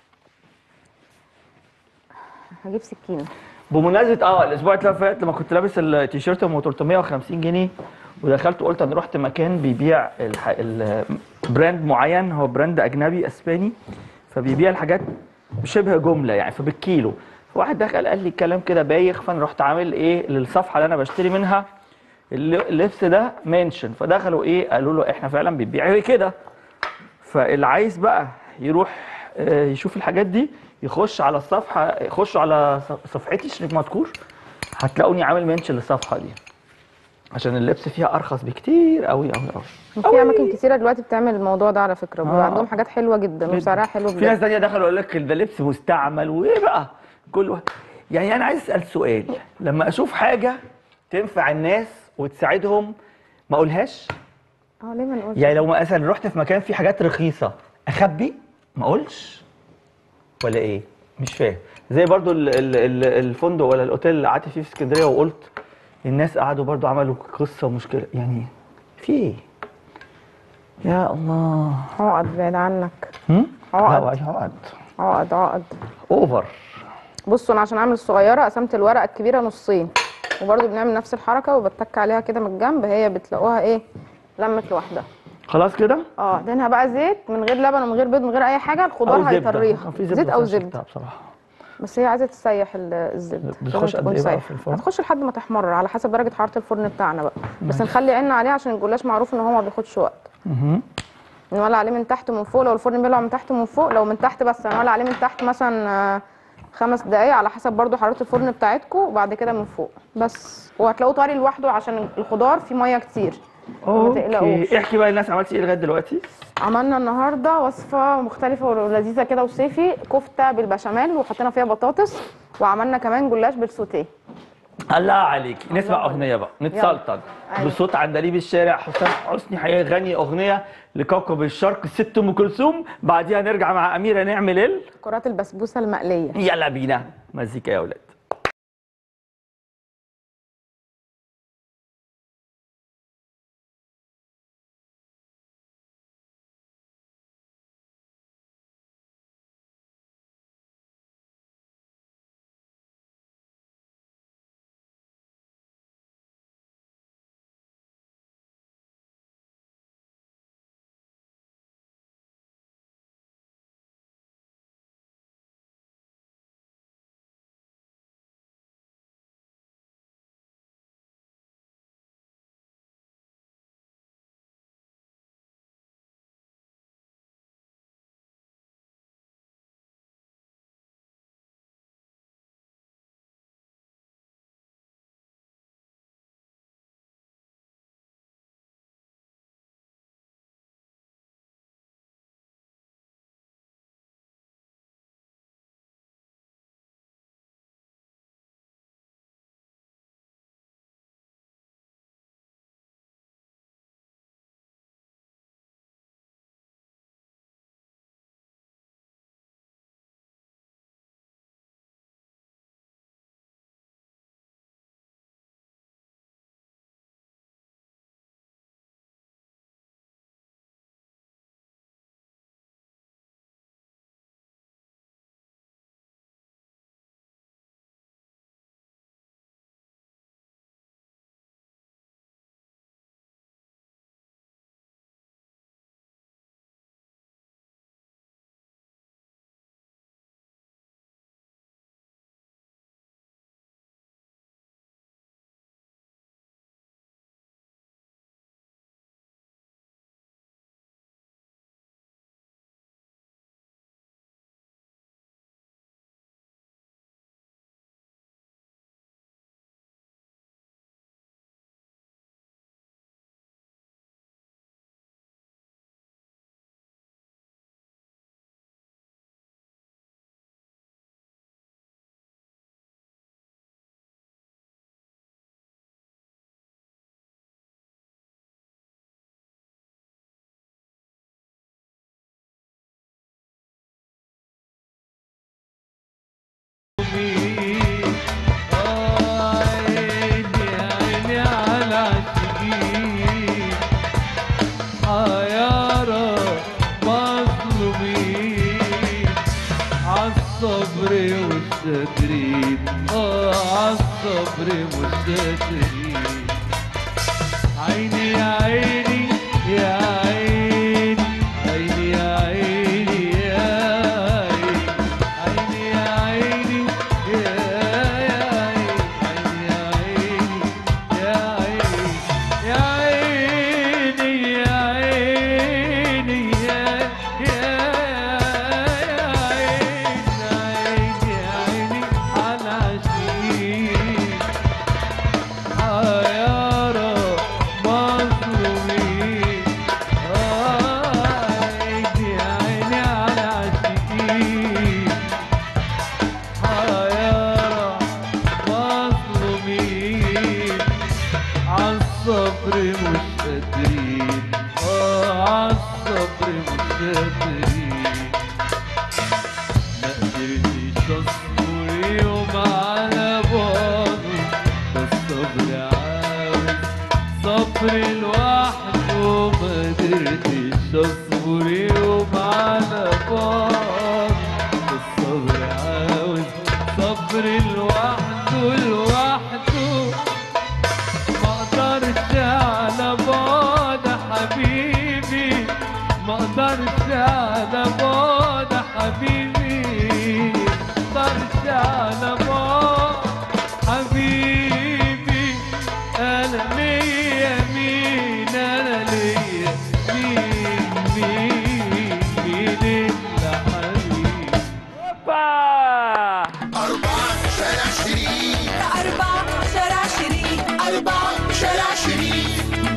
Speaker 5: هجيب سكينه.
Speaker 4: بمناسبه الاسبوع اللي فات لما كنت لابس التيشيرت ب 350 جنيه ودخلت وقلت انا رحت مكان بيبيع براند معين، هو براند اجنبي اسباني، فبيبيع الحاجات بشبه جمله يعني فبالكيلو. فواحد دخل قال لي كلام كده بايخ، فانا رحت عامل ايه للصفحه اللي انا بشتري منها اللبس ده منشن، فدخلوا ايه قالوا له احنا فعلا بنبيع كده. فاللي عايز بقى يروح يشوف الحاجات دي يخش على الصفحه، يخشوا على صفحتي شريف مذكور، هتلاقوني عامل منشن للصفحه دي عشان اللبس فيها ارخص بكتير قوي قوي قوي.
Speaker 5: في اماكن كتيره دلوقتي بتعمل الموضوع ده على فكره، وبيبقى عندهم حاجات حلوه جدا وسعرها حلو
Speaker 4: في ناس
Speaker 5: بجد.
Speaker 4: تانية دخلوا يقول لك ده لبس مستعمل وايه بقى كل واحد. يعني انا عايز اسال سؤال، لما اشوف حاجه تنفع الناس وتساعدهم ما اقولهاش؟
Speaker 5: ليه ما نقولش؟
Speaker 4: يعني لو مثلا رحت في مكان فيه حاجات رخيصه اخبي ما اقولش ولا ايه؟ مش فاهم. زي برضو الفندق ولا الاوتيل اللي قعدت فيه في اسكندريه وقلت الناس قعدوا برضو عملوا قصه ومشكله، يعني في ايه؟ يا الله.
Speaker 5: عقد بعيد عنك.
Speaker 4: عقد.
Speaker 5: عقد.
Speaker 4: عقد.
Speaker 5: عقد
Speaker 4: اوفر.
Speaker 5: بصوا انا عشان اعمل الصغيره قسمت الورقه الكبيره نصين، وبرده بنعمل نفس الحركه وبتك عليها كده من الجنب، هي بتلاقوها ايه لمت لوحدها.
Speaker 4: خلاص كده؟
Speaker 5: دهنها بقى زيت من غير لبن ومن غير بيض من غير اي حاجه، الخضار هيطريها. زيت او زبده
Speaker 4: بصراحه.
Speaker 5: بس هي عايزه تسيح الزبده.
Speaker 4: بتخش قد ايه بقى في الفرن؟
Speaker 5: هتخش لحد ما تحمر على حسب درجه حراره الفرن بتاعنا بقى. بس نخلي عيننا عليه عشان الجلاش معروف ان هو ما بياخدش وقت. نولع عليه من تحت ومن فوق، لو الفرن بيولع من تحت ومن فوق، لو من تحت بس هنولع عليه من تحت مثلا 5 دقايق على حسب برضو حراره الفرن بتاعتكم، وبعد كده من فوق بس. وهتلاقوه طري لوحده عشان الخضار فيه ميه كتير. ما تقلقوش.
Speaker 4: احكي بقى للناس عملتي ايه لغايه دلوقتي؟
Speaker 5: عملنا النهارده وصفه مختلفه ولذيذه كده وصيفي، كفته بالبشاميل وحطينا فيها بطاطس، وعملنا كمان جلاش بالسوتيه.
Speaker 4: الله عليك. نسمع اغنيه بقى نتسلطن بصوت عندليب الشارع حسام حسني هيغني اغنيه لكوكب الشرق الست ام كلثوم، بعديها نرجع مع اميره نعمل
Speaker 5: كرات البسبوسه المقليه.
Speaker 4: يلا بينا مزيكا يا اولاد.
Speaker 3: عالصبر مستترين. عيني يا عيني يا عيني، عيني يا عيني يا عيني، عيني يا عيني يا عيني، عيني يا عيني يا عيني، يا عيني يا عيني يا عيني على عشيق حيارى مظلومين. عيني عيني على عشيق حيارى مظلومين، عالصبر مش قادرين، عالصبر مش قادرين. ما قدرتش اصبر يوم على بعضه، ده الصبر عاوز صبر لوحده. ما قدرتش اصبر يوم على بعضه، ده الصبر عاوز صبر لوحده لوحده. ما اقدرش على بعد حبيبي، ما اقدرش على بعد حبيبي، ما اقدرش على بعد حبيبي. انا ليا مين، انا ليا مين، مين اللي حبيبي.
Speaker 4: هوبا
Speaker 2: 4 شارع شريف،
Speaker 9: 4 شارع شريف،
Speaker 2: 4 شارع شريف.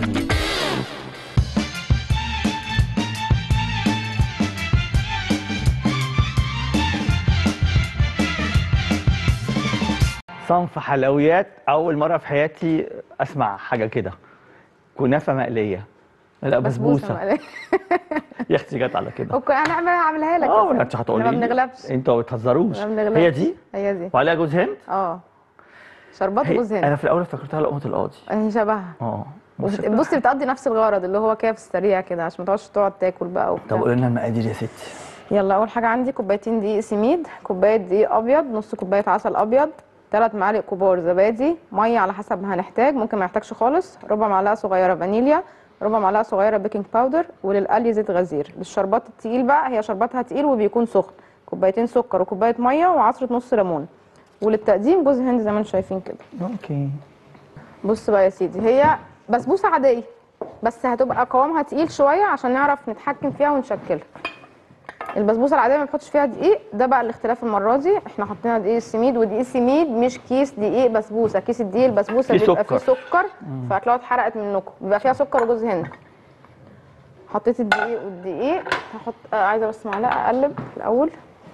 Speaker 4: صنف حلويات اول مره في حياتي اسمع حاجه كده. كنافه مقليه، لا بسبوسه.
Speaker 5: مقلية.
Speaker 4: يا اختي جت على كده.
Speaker 5: اوكي انا هعملها لك.
Speaker 4: ولا انت هتقولي
Speaker 5: ما
Speaker 4: لي؟
Speaker 5: بنغلبش.
Speaker 4: انتوا ما بتهزروش.
Speaker 5: ما بنغلبش.
Speaker 4: هي دي
Speaker 5: هي دي.
Speaker 4: وعليها جوز هند.
Speaker 5: شربات جوز هند.
Speaker 4: انا في الاول افتكرتها لقمه القاضي.
Speaker 5: هي شبهها.
Speaker 4: بس
Speaker 5: بصي بتقضي نفس الغرض اللي هو كده في السريع كده عشان ما تقعدش تقعد تاكل بقى وبتاع.
Speaker 4: طب قولي لنا المقادير يا ستي.
Speaker 5: يلا اول حاجه عندي كوبايتين دقيق سميد، كوبايه دقيق ابيض، نص كوبايه عسل ابيض، 3 معالق كبار زبادي، ميه على حسب ما هنحتاج، ممكن ما نحتاجش خالص، ربع معلقه صغيره فانيليا، ربع معلقه صغيره بيكنج باودر، وللقلي زيت غزير. للشربات التقيل بقى هي شرباتها تقيل وبيكون سخن، كوبايتين سكر وكوبايه ميه وعصره نص ليمون. وللتقديم جوز هند زي ما انتم شايفين كده.
Speaker 4: اوكي.
Speaker 5: بص بقى يا سيدي، هي بسبوسه عاديه بس هتبقى قوامها تقيل شويه عشان نعرف نتحكم فيها ونشكلها. البسبوسه العاديه ما بنحطش فيها دقيق، ده بقى الاختلاف المره دي. احنا حطينا دقيق السميد، ودقيق السميد مش كيس دقيق بسبوسه، كيس الدقيق البسبوسه
Speaker 4: فيه
Speaker 5: بيبقى فيه
Speaker 4: سكر.
Speaker 5: سكر، فهتلاقوها اتحرقت منكم، بيبقى فيها سكر وجوز هند. حطيت الدقيق والدقيق، هحط عايزه بس معلقه اقلب الاول،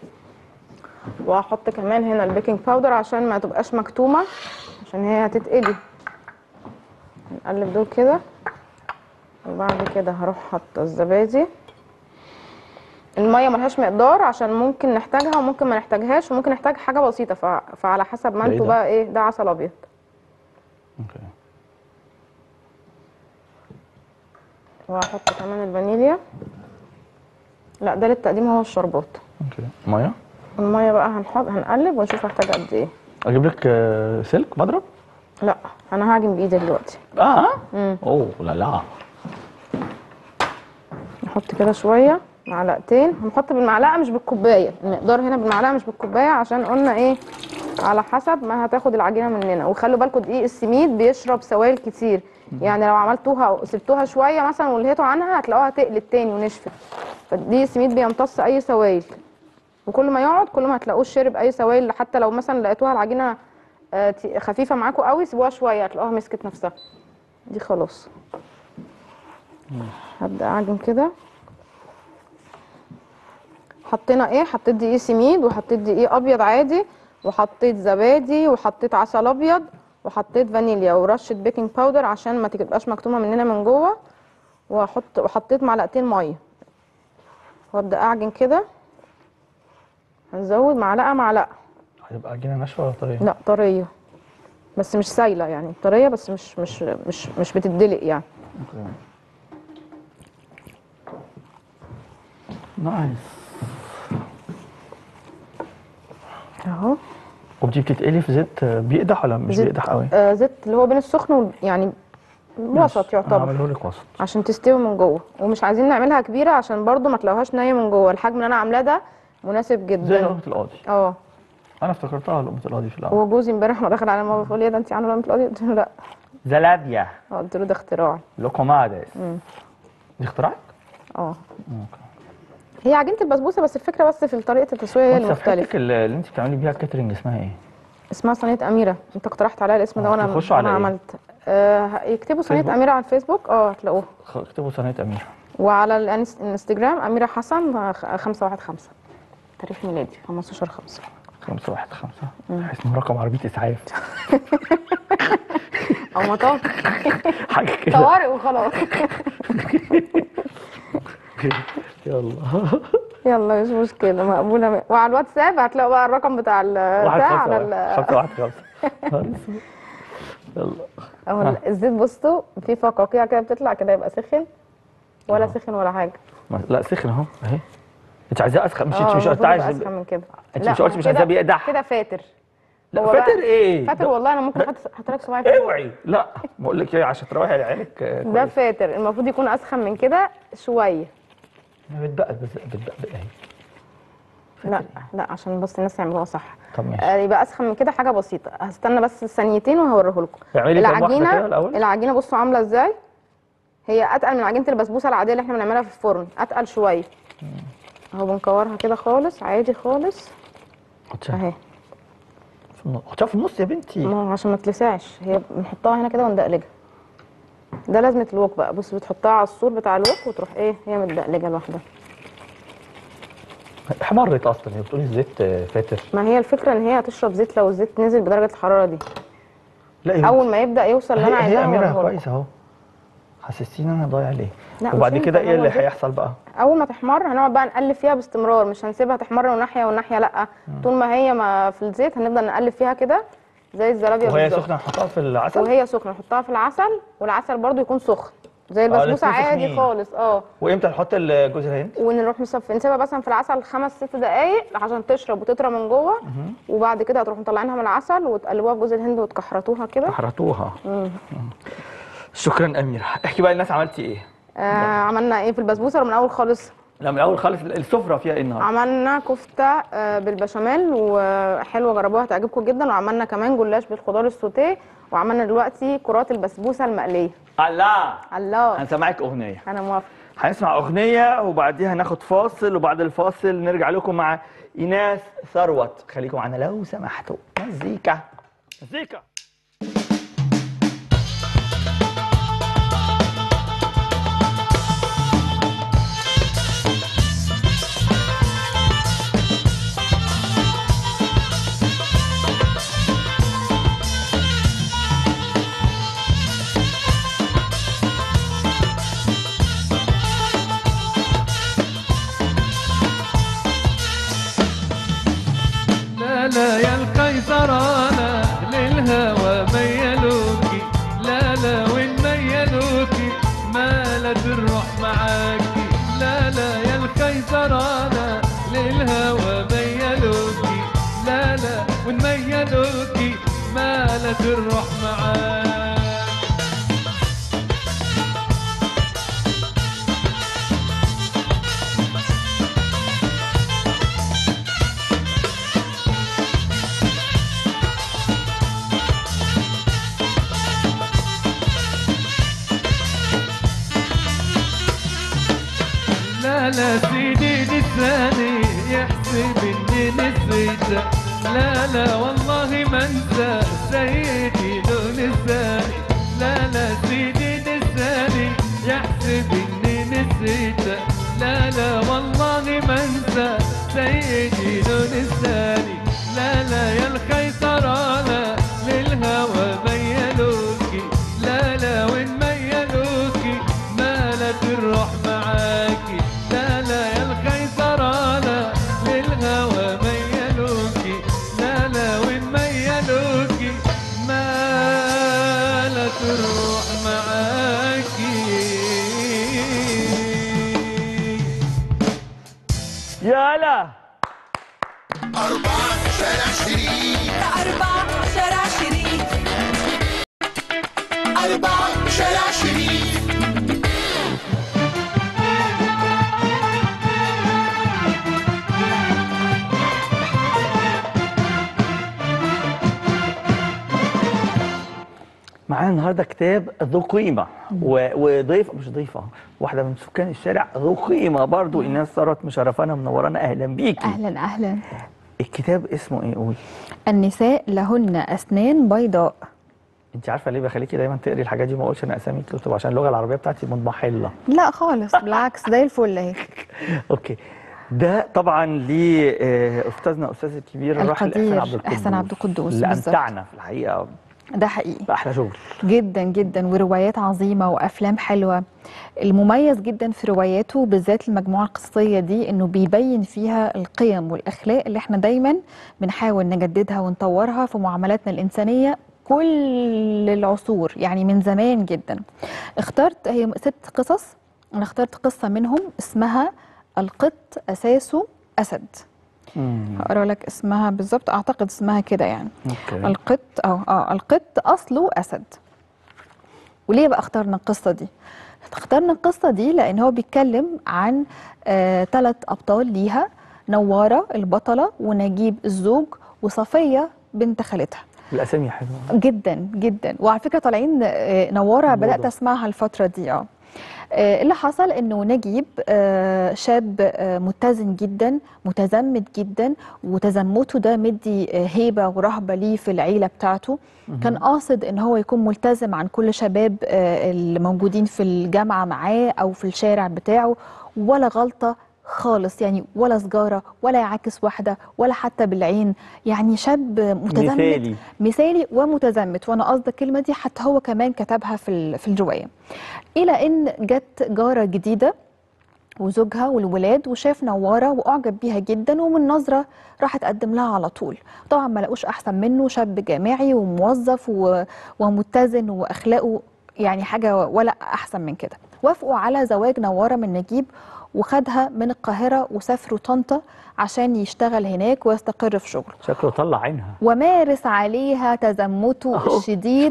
Speaker 5: وهحط كمان هنا البيكنج باودر عشان ما تبقاش مكتومه عشان هي هتتقلي. نقلب دول كده، وبعد كده هروح حاطه الزبادي. الميه ملهاش مقدار عشان ممكن نحتاجها وممكن ما نحتاجهاش وممكن نحتاج حاجه بسيطه، فعلى حسب ما انتوا بقى ايه. ده عسل ابيض.
Speaker 4: اوكي.
Speaker 5: وهحط كمان الفانيليا. لا ده للتقديم، هو الشربات.
Speaker 4: اوكي. ميه.
Speaker 5: الميه بقى هنقلب ونشوف هحتاج قد ايه.
Speaker 4: اجيب لك سلك مضرب؟
Speaker 5: لا انا هعجن بايدي دلوقتي.
Speaker 4: اوه لا لا.
Speaker 5: نحط كده شويه، معلقتين. هنحط بالمعلقه مش بالكوبايه، المقدار هنا بالمعلقه مش بالكوبايه عشان قلنا ايه على حسب ما هتاخد العجينه مننا. وخلوا بالكم دقيق السميد بيشرب سوائل كتير، يعني لو عملتوها وسبتوها شويه مثلا ولهيتوا عنها هتلاقوها تقلت تاني ونشفت. فدقيق السميد بيمتص اي سوائل، وكل ما يقعد كل ما هتلاقوه شرب اي سوائل. حتى لو مثلا لقيتوها العجينه خفيفه معاكم قوي سيبوها شويه هتلاقوها مسكت نفسها. دي خلاص. هبدا اعجن كده. حطينا ايه؟ حطيت دقيق سميد وحطيت دقيق ابيض عادي وحطيت زبادي وحطيت عسل ابيض وحطيت فانيليا ورشه بيكنج باودر عشان ما تبقاش مكتومه مننا من جوه، وحطيت معلقتين ميه وابدا اعجن كده. هنزود معلقه.
Speaker 4: هتبقى عجينه ناشفه ولا طريه؟
Speaker 5: لا طريه بس مش سايله، يعني طريه بس مش بتدلق يعني.
Speaker 4: اوكي. نايس.
Speaker 5: اهو.
Speaker 4: ودي بتتقلي في زيت بيقدح ولا مش
Speaker 5: زيت-
Speaker 4: بيقدح قوي؟
Speaker 5: زيت اللي هو بين السخن يعني وسط يعتبر،
Speaker 4: هعمله لك وسط.
Speaker 5: عشان تستوي من جوه، ومش عايزين نعملها كبيره عشان برضو ما تلاقوهاش نيه من جوه. الحجم اللي انا عاملاه ده مناسب
Speaker 4: زي
Speaker 5: جدا.
Speaker 4: لقمه القاضي. انا افتكرتها لقمه القاضي في الاول.
Speaker 5: هو جوزي امبارح ما دخل على ماما بيقول لي: إيه ده انت عامله لقمه القاضي؟ قلت له لا.
Speaker 4: زلابيا
Speaker 5: قلت له ده اختراعي.
Speaker 4: لوكوماديس. دي اختراعك؟
Speaker 5: هي عجينه البسبوسه، بس الفكره بس في طريقه التسويه هي المختلفه.
Speaker 4: صفحتك اللي انت بتعملي بيها الكاترينج اسمها ايه؟
Speaker 5: اسمها صينيه اميره. انت اقترحت عليا الاسم ده وانا
Speaker 4: يخشوا على إيه؟
Speaker 5: عملت. يكتبوا صينيه
Speaker 4: فيسبوك؟
Speaker 5: اميره على الفيسبوك هتلاقوها.
Speaker 4: اكتبوا صينيه اميره.
Speaker 5: وعلى الانستجرام اميره حسن 515 تاريخ ميلادي 15/5.
Speaker 4: 515 اسمه رقم عربيه اسعاف.
Speaker 5: او مطاف
Speaker 4: حاجه كده.
Speaker 5: طوارئ وخلاص.
Speaker 4: يلا
Speaker 5: يلا مش مشكله، مقبوله. وعلى الواتساب هتلاقوا بقى الرقم بتاع بتاع على
Speaker 4: 515 يلا.
Speaker 5: اهو الزيت بصوا في فقاقيع كده بتطلع كده، يبقى سخن ولا سخن ولا حاجه.
Speaker 4: لا سخن اهو اهي. انت عايزاه اسخن؟ مش انت مش
Speaker 5: المفروض
Speaker 4: قلت عايز
Speaker 5: يبقى اسخن من كده.
Speaker 4: انت
Speaker 5: لا،
Speaker 4: مش قلت مش
Speaker 5: كده-
Speaker 4: عايزاه بيقدح؟
Speaker 5: كده فاتر.
Speaker 4: لا
Speaker 5: هو بقى
Speaker 4: فاتر ايه؟
Speaker 5: فاتر والله. انا ممكن احط لك صباعي فيه.
Speaker 4: اوعي لا بقول لك ايه عشان تروحي لعيالك
Speaker 5: ده
Speaker 4: كويس.
Speaker 5: فاتر، المفروض يكون اسخن من كده شويه.
Speaker 4: بتبقى اهي.
Speaker 5: لا عشان بس الناس يعملوها صح.
Speaker 4: طب ماشي.
Speaker 5: يبقى اسخن من كده حاجه بسيطه. هستنى بس ثانيتين وهوريه لكم.
Speaker 4: اعملي كام واحدة كده الأول؟
Speaker 5: العجينه بصوا عامله ازاي. هي اتقل من عجينه البسبوسه العاديه اللي احنا بنعملها في الفرن، اتقل شويه. اهو بنكورها كده خالص عادي خالص اهي.
Speaker 4: حطيها في النص يا بنتي.
Speaker 5: ما هو عشان ما تلسعش، هي بنحطها هنا كده وندقلجها. ده لازمه الوك بقى. بص بتحطها على السور بتاع الوك وتروح ايه هي متدقلجه لوحدها.
Speaker 4: احمرت اصلا، هي بتقولي الزيت فاتر.
Speaker 5: ما هي الفكره ان هي هتشرب زيت لو الزيت نزل بدرجه الحراره دي.
Speaker 4: لا
Speaker 5: اول ما يبدا يوصل اللي انا عايزاه
Speaker 4: هي اميره
Speaker 5: هوريهولكم.
Speaker 4: كويس اهو. حسستيني ان انا ضايع ليه؟
Speaker 5: لا،
Speaker 4: وبعد
Speaker 5: مش
Speaker 4: كده
Speaker 5: انت،
Speaker 4: ايه
Speaker 5: هو
Speaker 4: اللي
Speaker 5: الزيت.
Speaker 4: هيحصل بقى؟
Speaker 5: اول ما تحمر هنقعد بقى نقلب فيها باستمرار، مش هنسيبها تحمر من ناحيه والناحيه لا. طول ما هي ما في الزيت هنفضل نقلب فيها كده زي الزلابيه
Speaker 4: وهي
Speaker 5: بالظبط.
Speaker 4: سخنه نحطها في العسل؟
Speaker 5: وهي سخنه نحطها في العسل، والعسل برضو يكون سخن زي البسبوسه
Speaker 4: الاتنين
Speaker 5: عادي
Speaker 4: سخنين.
Speaker 5: خالص.
Speaker 4: وامتى نحط جوز الهند؟
Speaker 5: ونروح نسيبها مثلا في العسل 5-6 دقايق عشان تشرب وتطرى من جوه. وبعد كده هتروحوا مطلعينها من العسل وتقلبوها بجوز الهند وتكحرتوها كده.
Speaker 4: كحرتوها. شكرا اميره. احكي بقى للناس عملتي ايه؟
Speaker 5: عملنا ايه في البسبوسه من اول خالص؟
Speaker 4: لا من الاول خالص. السفره فيها ايه النهارده؟
Speaker 5: عملنا كفته بالبشاميل وحلوه، جربوها هتعجبكم جدا. وعملنا كمان جلاش بالخضار السوتيه. وعملنا دلوقتي كرات البسبوسه المقليه. الله
Speaker 4: هنسمعك اغنيه.
Speaker 5: انا موافقه.
Speaker 4: هنسمع اغنيه وبعديها ناخد فاصل، وبعد الفاصل نرجع لكم مع ايناس ثروت. خليكم معانا لو سمحتوا. مزيكا.
Speaker 3: لا يا القيصرانة للهوى ميلوكي، لا وين ميلوكي مالت الروح معاكي. لا يا القيصرانة للهوى ميلوكي، لا وين ميلوكي مالت الروح معاكي. لا سيدي لساني يحسب اني نسيته، لا والله ما انسى سيدي لو نساني. لا سيدي لساني يحسب اني نسيته، لا والله ما انسى سيدي لو نساني. لا يا القيصرانة للهوى ميلوكي، لا وين ميلوكي مالت الروح معاكي. لا يا القيصرانة للهوى ميلوكي، لا وين ميلوكي مالت الروح معاكي.
Speaker 4: يلا
Speaker 2: 4 شارع شريف. 4 شارع شريف.
Speaker 4: معانا النهارده كتاب ذو قيمه وضيفه مش ضيفه، واحده من سكان الشارع ذو قيمه برضو. الناس صارت مشرفانا منورانا، اهلا بيكي.
Speaker 6: اهلا اهلا.
Speaker 4: الكتاب اسمه ايه؟ قول.
Speaker 6: النساء لهن اسنان بيضاء.
Speaker 4: انت عارفه ليه بخليكي دايما تقري الحاجات دي؟ ما اقولش انا اسامي الكتب عشان اللغه العربيه بتاعتي منضحله.
Speaker 6: لا خالص، بالعكس زي الفل اهي.
Speaker 4: اوكي. ده طبعا لاستاذنا استاذ الكبير الراحل
Speaker 6: احسان عبد القدوس
Speaker 4: اللي امتعنا في الحقيقه.
Speaker 6: ده حقيقي.
Speaker 4: احلى شغل
Speaker 6: جدا جدا، وروايات عظيمه وافلام حلوه. المميز جدا في رواياته بالذات المجموعه القصصيه دي انه بيبين فيها القيم والاخلاق اللي احنا دايما بنحاول نجددها ونطورها في معاملاتنا الانسانيه كل العصور، يعني من زمان جدا. اخترت هي 6 قصص، انا اخترت قصه منهم اسمها القط اساسه اسد. هقرا لك اسمها بالظبط، اعتقد اسمها كده يعني.
Speaker 4: أوكي.
Speaker 6: القط القط اصله اسد. وليه بقى اخترنا القصه دي؟ اخترنا القصه دي لان هو بيتكلم عن 3 ابطال ليها، نواره البطله ونجيب الزوج وصفيه بنت خالتها.
Speaker 4: الاسامي حلوه
Speaker 6: جدا جدا، وعلى فكره طالعين نواره بدات اسمعها الفتره دي. اللي حصل انه نجيب شاب متزن جدا، متزمت جدا، وتزمته ده مدي هيبه ورهبه ليه في العيله بتاعته. كان قاصد ان هو يكون ملتزم عن كل شباب اللي موجودين في الجامعه معاه او في الشارع بتاعه، ولا غلطه خالص، يعني ولا سجاره ولا يعاكس واحده ولا حتى بالعين. يعني شاب متزمت مثالي ومتزمت، وانا قصدي الكلمه دي حتى هو كمان كتبها في الروايه. الى ان جت جاره جديده وزوجها والولاد، وشاف نواره واعجب بيها جدا، ومن نظره راح اتقدم لها على طول. طبعا ما لقوش احسن منه، شاب جامعي وموظف ومتزن واخلاقه يعني حاجه ولا احسن من كده. وافقوا على زواج نواره من نجيب، وخدها من القاهرة وسافروا طنطا عشان يشتغل هناك ويستقر في شغله.
Speaker 4: شكله طلع عينها.
Speaker 6: ومارس عليها تزمته الشديد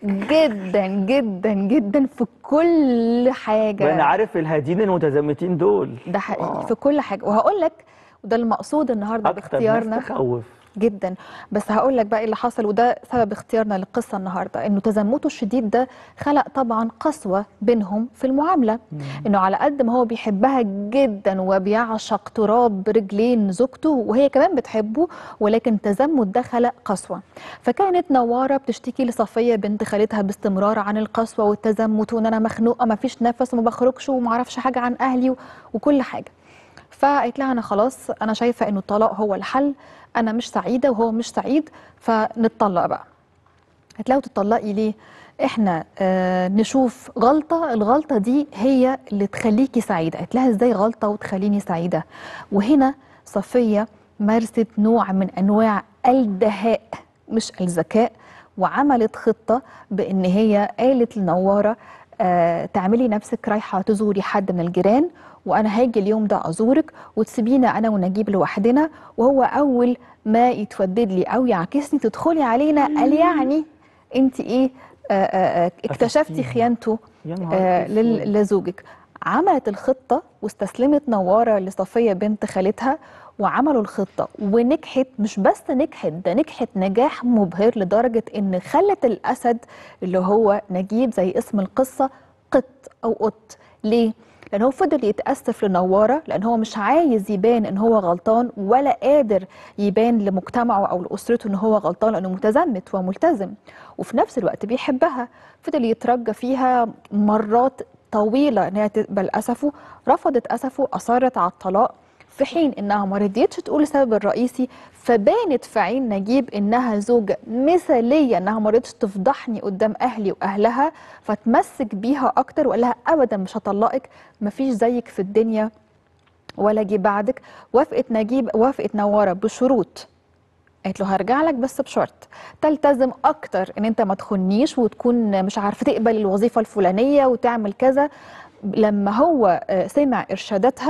Speaker 6: جدا جدا جدا في كل حاجة.
Speaker 4: وانا عارف الهادين المتزمتين دول.
Speaker 6: ده حقيقي في كل حاجة، وهقول لك وده المقصود النهارده باختيارنا.
Speaker 4: ناس تخوف
Speaker 6: جدا، بس هقول لك بقى اللي حصل، وده سبب اختيارنا للقصه النهارده. انه تزمته الشديد ده خلق طبعا قسوه بينهم في المعامله. انه على قد ما هو بيحبها جدا وبيعشق تراب رجلين زوجته وهي كمان بتحبه، ولكن تزمت ده خلق قسوه. فكانت نواره بتشتكي لصفيه بنت خالتها باستمرار عن القسوه والتزمت، وان انا مخنوقه ما فيش نفس وما بخرجش وما اعرفش حاجه عن اهلي وكل حاجه. فقالت لها انا خلاص انا شايفه انه الطلاق هو الحل، انا مش سعيده وهو مش سعيد، فنتطلق بقى. قالت لها تطلقي ليه؟ احنا نشوف غلطه، الغلطه دي هي اللي تخليكي سعيده. قالت لها ازاي غلطه وتخليني سعيده؟ وهنا صفيه مارست نوع من انواع الدهاء مش الذكاء، وعملت خطه بان هي قالت لنواره تعملي نفسك رايحه تزوري حد من الجيران، وانا هاجي اليوم ده ازورك وتسيبينا انا ونجيب لوحدنا، وهو اول ما يتودد لي او يعكسني تدخلي علينا. قال يعني انت ايه اكتشفتي خيانته لزوجك. عملت الخطه واستسلمت نواره لصفيه بنت خالتها، وعملوا الخطه ونجحت. مش بس نجحت، ده نجحت نجاح مبهر لدرجه ان خلت الاسد اللي هو نجيب زي اسم القصه قط او قط. ليه؟ لأن هو فضل يتأسف لنوارة، لأن هو مش عايز يبان إن هو غلطان، ولا قادر يبان لمجتمعه أو لأسرته إن هو غلطان، لأنه متزمت وملتزم، وفي نفس الوقت بيحبها. فضل يترجى فيها مرات طويلة إن هي تقبل أسفه، رفضت أسفه، أصرت على الطلاق، في حين إنها ما رضيتش تقول السبب الرئيسي. فبانت في عين نجيب إنها زوجة مثالية، إنها ما رضتش تفضحني قدام أهلي وأهلها، فتمسك بيها أكتر وقال لها أبدا مش هطلقك، مفيش زيك في الدنيا ولا جي بعدك. وافقت نوارة بشروط. قالت له هرجع لك بس بشرط تلتزم أكتر إن أنت ما تخنيش وتكون مش عارفة تقبل الوظيفة الفلانية وتعمل كذا. لما هو سمع إرشاداتها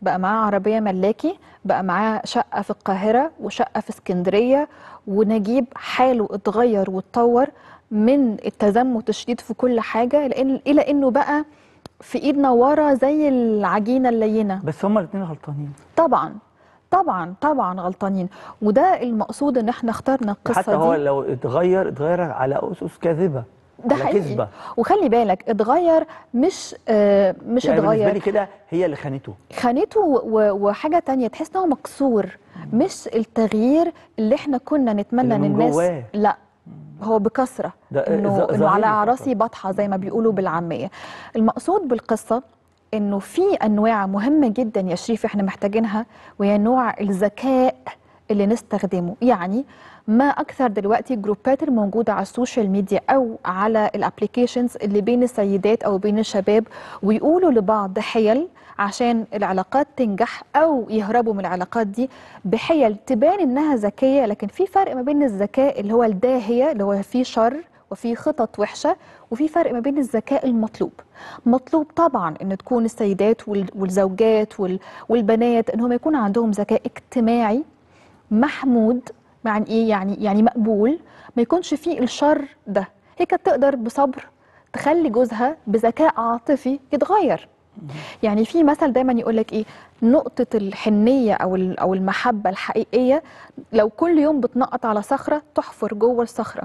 Speaker 6: بقى معاه عربية ملاكي، بقى معاه شقة في القاهرة وشقة في اسكندرية، ونجيب حاله اتغير واتطور من التزمت الشديد في كل حاجة إلى إنه بقى في إيد نوارة زي العجينة اللينة.
Speaker 4: بس هما الاثنين غلطانين.
Speaker 6: طبعا طبعا طبعا غلطانين، وده المقصود ان احنا اخترنا القصة
Speaker 4: حتى هو
Speaker 6: دي.
Speaker 4: لو اتغير على أسس كاذبة،
Speaker 6: ده
Speaker 4: على
Speaker 6: حقيقي.
Speaker 4: كذبة.
Speaker 6: وخلي بالك اتغير مش
Speaker 4: يعني بالنسبة
Speaker 6: اتغير
Speaker 4: لي كده هي اللي خانته.
Speaker 6: خانته وحاجة تانية تحس ان هو مكسور، مش التغيير اللي احنا كنا نتمنى
Speaker 4: اللي
Speaker 6: ان
Speaker 4: من
Speaker 6: الناس
Speaker 4: جواه.
Speaker 6: لا، هو بكثرة
Speaker 4: ده
Speaker 6: انه
Speaker 4: ظاهري
Speaker 6: على
Speaker 4: فقط.
Speaker 6: راسي بطحة زي ما بيقولوا بالعامية. المقصود بالقصة انه في انواع مهمة جدا يا شريف احنا محتاجينها، وهي نوع الذكاء اللي نستخدمه. يعني ما اكثر دلوقتي الجروبات الموجودة على السوشيال ميديا او على الابليكيشنز اللي بين السيدات او بين الشباب، ويقولوا لبعض حيل عشان العلاقات تنجح او يهربوا من العلاقات دي بحيل تبان انها ذكيه، لكن في فرق ما بين الذكاء اللي هو الداهيه اللي هو فيه شر وفيه خطط وحشه، وفي فرق ما بين الذكاء المطلوب. مطلوب طبعا ان تكون السيدات والزوجات والبنات انهم يكون عندهم ذكاء اجتماعي محمود. يعني ايه؟ يعني مقبول، ما يكونش فيه الشر ده. هي كانت تقدر بصبر تخلي جوزها بذكاء عاطفي يتغير. يعني في مثل دايما يقول لك ايه، نقطة الحنية او المحبة الحقيقية لو كل يوم بتنقط على صخرة تحفر جوه الصخرة.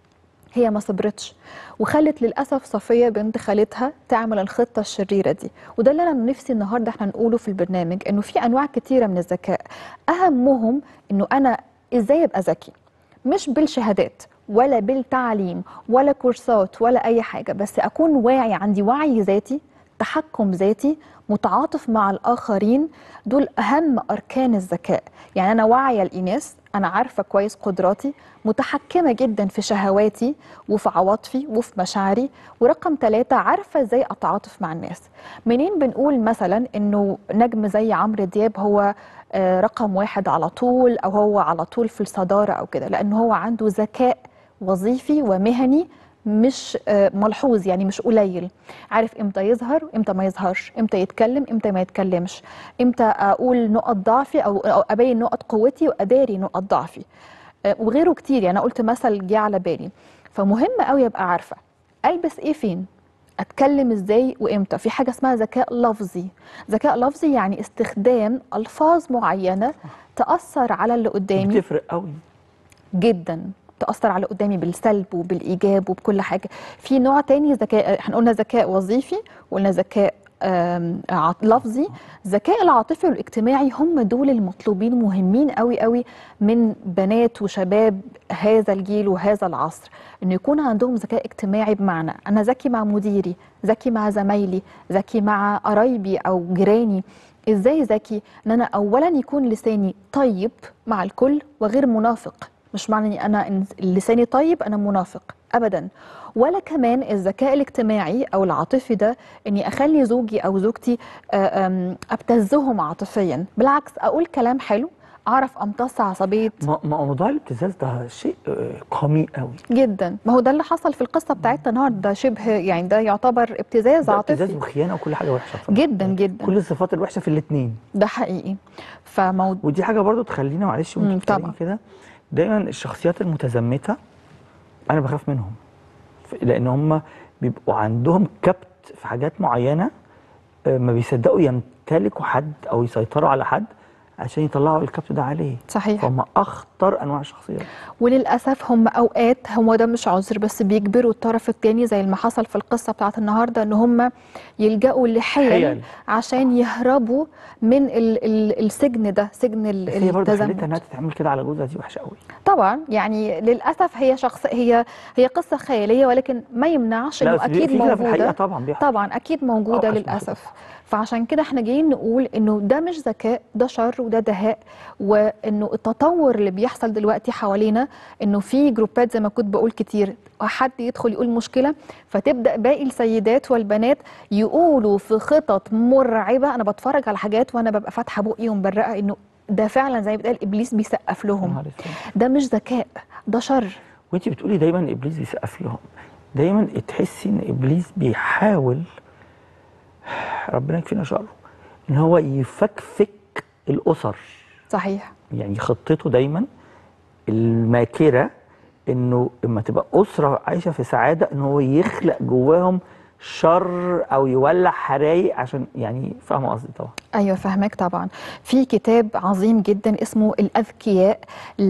Speaker 6: هي ما صبرتش وخلت للأسف صفية بنت خالتها تعمل الخطة الشريرة دي. وده اللي أنا نفسي النهاردة احنا نقوله في البرنامج، إنه في أنواع كتيرة من الذكاء، أهمهم إنه أنا إزاي أبقى ذكي، مش بالشهادات ولا بالتعليم ولا كورسات ولا أي حاجة، بس أكون واعي، عندي وعي ذاتي، تحكم ذاتي، متعاطف مع الآخرين. دول أهم أركان الذكاء. يعني أنا واعية الإناث، أنا عارفة كويس قدراتي، متحكمة جدا في شهواتي وفي عواطفي وفي مشاعري. ورقم 3 عارفة إزاي أتعاطف مع الناس. منين بنقول مثلا إنه نجم زي عمرو دياب هو رقم 1 على طول، أو هو على طول في الصدارة أو كده؟ لأنه هو عنده ذكاء وظيفي ومهني مش ملحوظ، يعني مش قليل. عارف امتى يظهر امتى ما يظهرش، امتى يتكلم امتى ما يتكلمش، امتى اقول نقط ضعفي او ابين نقط قوتي واداري نقط ضعفي، وغيره كتير. يعني انا قلت مثل جه على بالي. فمهم قوي ابقى عارفه البس ايه فين، اتكلم ازاي وامتى. في حاجه اسمها ذكاء لفظي. ذكاء لفظي يعني استخدام الفاظ معينه تاثر على اللي قدامي،
Speaker 4: بتفرق قوي
Speaker 6: جدا، تأثر على قدامي بالسلب وبالإيجاب وبكل حاجة. في نوع تاني ذكاء، احنا قلنا ذكاء وظيفي وقلنا ذكاء لفظي. الذكاء العاطفي والاجتماعي هم دول المطلوبين، مهمين قوي قوي من بنات وشباب هذا الجيل وهذا العصر، انه يكون عندهم ذكاء اجتماعي. بمعنى انا ذكي مع مديري، ذكي مع زمايلي، ذكي مع قرايبي او جيراني. ازاي ذكي؟ ان انا اولا يكون لساني طيب مع الكل وغير منافق. مش معنى اني انا لساني طيب انا منافق ابدا. ولا كمان الذكاء الاجتماعي او العاطفي ده اني اخلي زوجي او زوجتي ابتزهم عاطفيا، بالعكس اقول كلام حلو، اعرف امتص عصبيه.
Speaker 4: موضوع الابتزاز ده شيء قميء قوي
Speaker 6: جدا. ما هو ده اللي حصل في القصه بتاعتنا النهارده، ده شبه يعني ده يعتبر ابتزاز عاطفي.
Speaker 4: ابتزاز وخيانه وكل حاجه وحشه طبعا.
Speaker 6: جدا جدا،
Speaker 4: كل الصفات الوحشه في الاثنين.
Speaker 6: ده حقيقي.
Speaker 4: ودي حاجه برضو تخلينا معلش
Speaker 6: طبعا
Speaker 4: كده، دايما الشخصيات المتزمته انا بخاف منهم، لان هم بيبقوا عندهم كبت في حاجات معينه، ما بيصدقوا يمتلكوا حد او يسيطروا على حد عشان يطلعوا الكبت ده عليه.
Speaker 6: صحيح.
Speaker 4: فهم اخطر انواع الشخصيات.
Speaker 6: وللاسف هم اوقات، هو ده مش عذر، بس بيجبروا الطرف الثاني زي ما حصل في القصه بتاعت النهارده، ان هم يلجأوا لحيل عشان يهربوا من السجن ده، سجن التزمت.
Speaker 4: هي برضه خليتها انها تتعمل كده على جوزها، دي وحشه قوي.
Speaker 6: طبعا يعني للاسف هي هي قصه خياليه، ولكن ما يمنعش انه اكيد موجوده. طبعا اكيد موجوده للاسف. فعشان كده احنا جايين نقول انه ده مش ذكاء، ده شر وده دهاء. وانه التطور اللي بيحصل دلوقتي حوالينا، انه في جروبات زي ما كنت بقول كتير، حد يدخل يقول مشكله فتبدا باقي السيدات والبنات يقولوا في خطط مرعبه. انا بتفرج على حاجات وانا ببقى فاتحه بقي ومبرقه انه ده فعلا زي ما بيتقال ابليس بيسقف لهم. ده مش ذكاء، ده شر.
Speaker 4: وانت بتقولي دايما ابليس بيسقف لهم، دايما تحسي ان ابليس بيحاول، ربنا يكفينا شره، ان هو يفكفك الاسر.
Speaker 6: صحيح.
Speaker 4: يعني خطته دايما الماكره انه اما تبقى اسره عايشه في سعاده ان هو يخلق جواهم شر او يولع حرايق، عشان يعني فاهمه قصدي طبعا.
Speaker 6: ايوه فاهمك طبعا. في كتاب عظيم جدا اسمه الاذكياء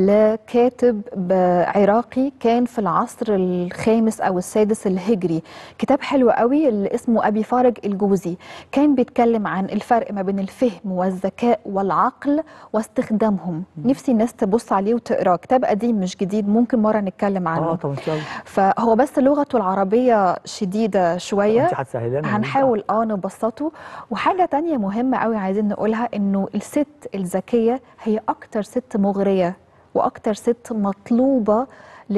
Speaker 6: لكاتب عراقي كان في العصر الخامس او السادس الهجري، كتاب حلو قوي اللي اسمه ابي فارج الجوزي. كان بيتكلم عن الفرق ما بين الفهم والذكاء والعقل واستخدامهم. نفسي الناس تبص عليه وتقراه، كتاب قديم مش جديد، ممكن مره نتكلم عنه.
Speaker 4: طبعا ان شاء الله.
Speaker 6: فهو بس لغته العربيه شديده شويه،
Speaker 4: انت هتسهلها لنا.
Speaker 6: هنحاول نبسطه. وحاجه تانية مهمه قوي عايزين نقولها، انه الست الذكيه هي اكتر ست مغريه واكتر ست مطلوبه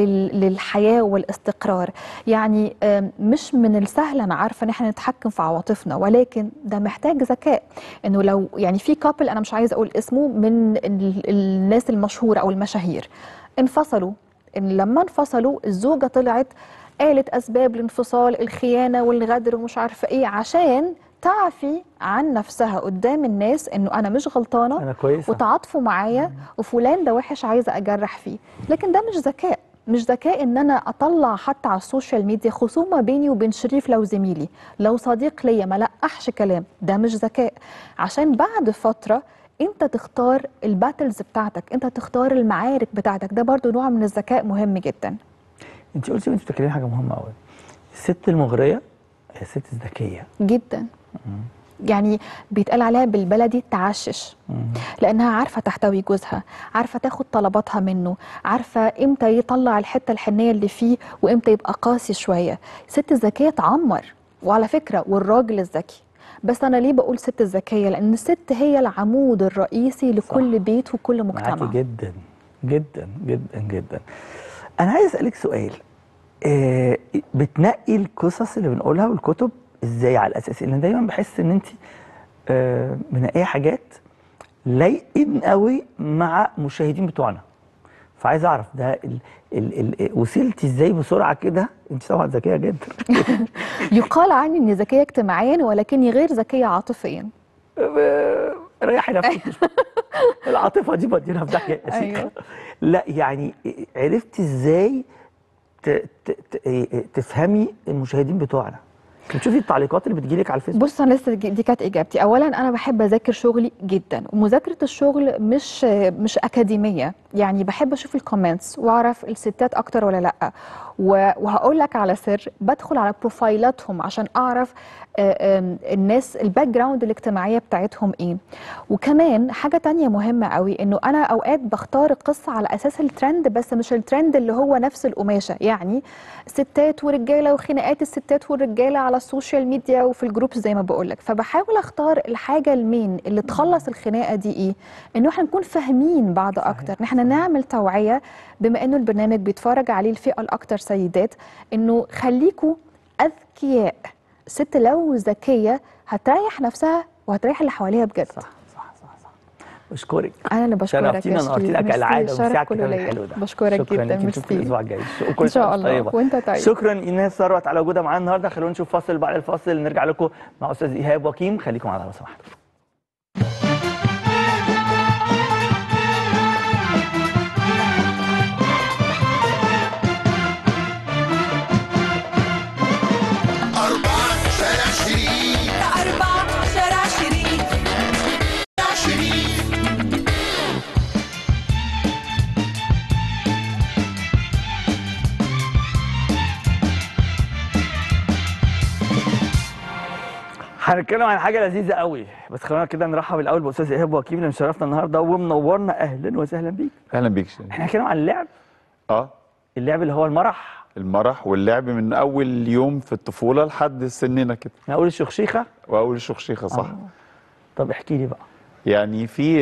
Speaker 6: للحياه والاستقرار. يعني مش من السهل، انا عارفه ان احنا نتحكم في عواطفنا، ولكن ده محتاج ذكاء. انه لو يعني في كابل، انا مش عايزه اقول اسمه، من الناس المشهوره او المشاهير، انفصلوا. إن لما انفصلوا الزوجه طلعت قالت اسباب الانفصال الخيانه والغدر ومش عارفه ايه، عشان تعفي عن نفسها قدام الناس انه انا مش غلطانه،
Speaker 4: انا كويسه،
Speaker 6: وتعاطفوا معايا، وفلان ده وحش عايزه اجرح فيه. لكن ده مش ذكاء. مش ذكاء ان انا اطلع حتى على السوشيال ميديا خصومه بيني وبين شريف لو زميلي، لو صديق ليا ما لقحش كلام. ده مش ذكاء. عشان بعد فتره انت تختار الباتلز بتاعتك، انت تختار المعارك بتاعتك. ده برضو نوع من الذكاء مهم جدا.
Speaker 4: انت قلتي وانت بتتكلمي حاجه مهمه قوي. الست المغريه هي الست الذكيه
Speaker 6: جدا. يعني بيتقال عليها بالبلدي تعشش، لانها عارفه تحتوي جوزها، عارفه تاخد طلباتها منه، عارفه امتى يطلع الحته الحنيه اللي فيه وامتى يبقى قاسي شويه. الست الذكيه تعمر. وعلى فكره والراجل الذكي. بس انا ليه بقول ست الذكيه؟ لان الست هي العمود الرئيسي لكل
Speaker 4: صح.
Speaker 6: بيت وكل مجتمع.
Speaker 4: معاكي جدا جدا جدا جدا. انا عايز اسالك سؤال. بتنقي القصص اللي بنقولها والكتب ازاي على الاساس؟ لان دايما بحس ان انت منقيه حاجات لايقين قوي مع المشاهدين بتوعنا. فعايز اعرف ده وصلتي ازاي بسرعه كده؟ انت طبعا ذكيه جدا.
Speaker 6: يقال عني اني ذكيه اجتماعيا ولكني غير ذكيه عاطفيا.
Speaker 4: ريحي نفسك. العاطفه دي بدينا في داهيه يا شيخ.
Speaker 6: أيوة.
Speaker 4: لا يعني عرفتي ازاي تفهمي المشاهدين بتوعنا؟ بتشوفي التعليقات اللي بتجيلك على الفيسبوك؟
Speaker 6: بص، انا لسه دي كانت اجابتي. اولا انا بحب اذاكر شغلي جدا، ومذاكره الشغل مش اكاديميه. يعني بحب اشوف الكومنتس واعرف الستات اكتر ولا لا. وهقول لك على سر، بدخل على بروفايلاتهم عشان اعرف الناس الباك جراوند الاجتماعيه بتاعتهم ايه. وكمان حاجه تانية مهمه قوي، انه انا اوقات بختار القصه على اساس الترند، بس مش الترند اللي هو نفس القماشه. يعني ستات ورجاله وخناقات الستات والرجاله على السوشيال ميديا وفي الجروبس زي ما بقول لك. فبحاول اختار الحاجه المين اللي تخلص الخناقه دي ايه، انه احنا نكون فاهمين بعض اكتر، ان احنا نعمل توعيه. بما انه البرنامج بيتفرج عليه الفئه الاكثر سيدات، انه خليكوا اذكياء. الست لو ذكيه هتريح نفسها وهتريح اللي حواليها بجد.
Speaker 4: صح صح صح صح. بشكرك.
Speaker 6: انا اللي بشكرك
Speaker 4: شرفتينا ونورتينا كالعاده ومساعدة الكلام الحلو ده.
Speaker 6: بشكرك جدا.
Speaker 4: ميرسي. الاسبوع الجاي
Speaker 6: ان شاء الله. وانت طيب.
Speaker 4: شكرا ايناس ثروت على وجودها معانا النهارده. خلونا نشوف فاصل، بعد الفاصل نرجع لكم مع استاذ ايهاب وكيم. خليكم معانا لو سمحتوا. هنتكلم عن حاجه لذيذه قوي، بس خلينا كده نرحب الاول باستاذ ايهاب وكيم اللي مشرفنا النهارده ومنورنا. اهلا وسهلا بيك.
Speaker 7: اهلا بيك.
Speaker 4: احنا هنتكلم عن اللعب. اللعب اللي هو المرح
Speaker 7: واللعب من اول يوم في الطفوله لحد سننا كده.
Speaker 4: من اول الشخشيخه.
Speaker 7: واول الشخشيخه صح.
Speaker 4: طب احكي لي بقى.
Speaker 7: يعني في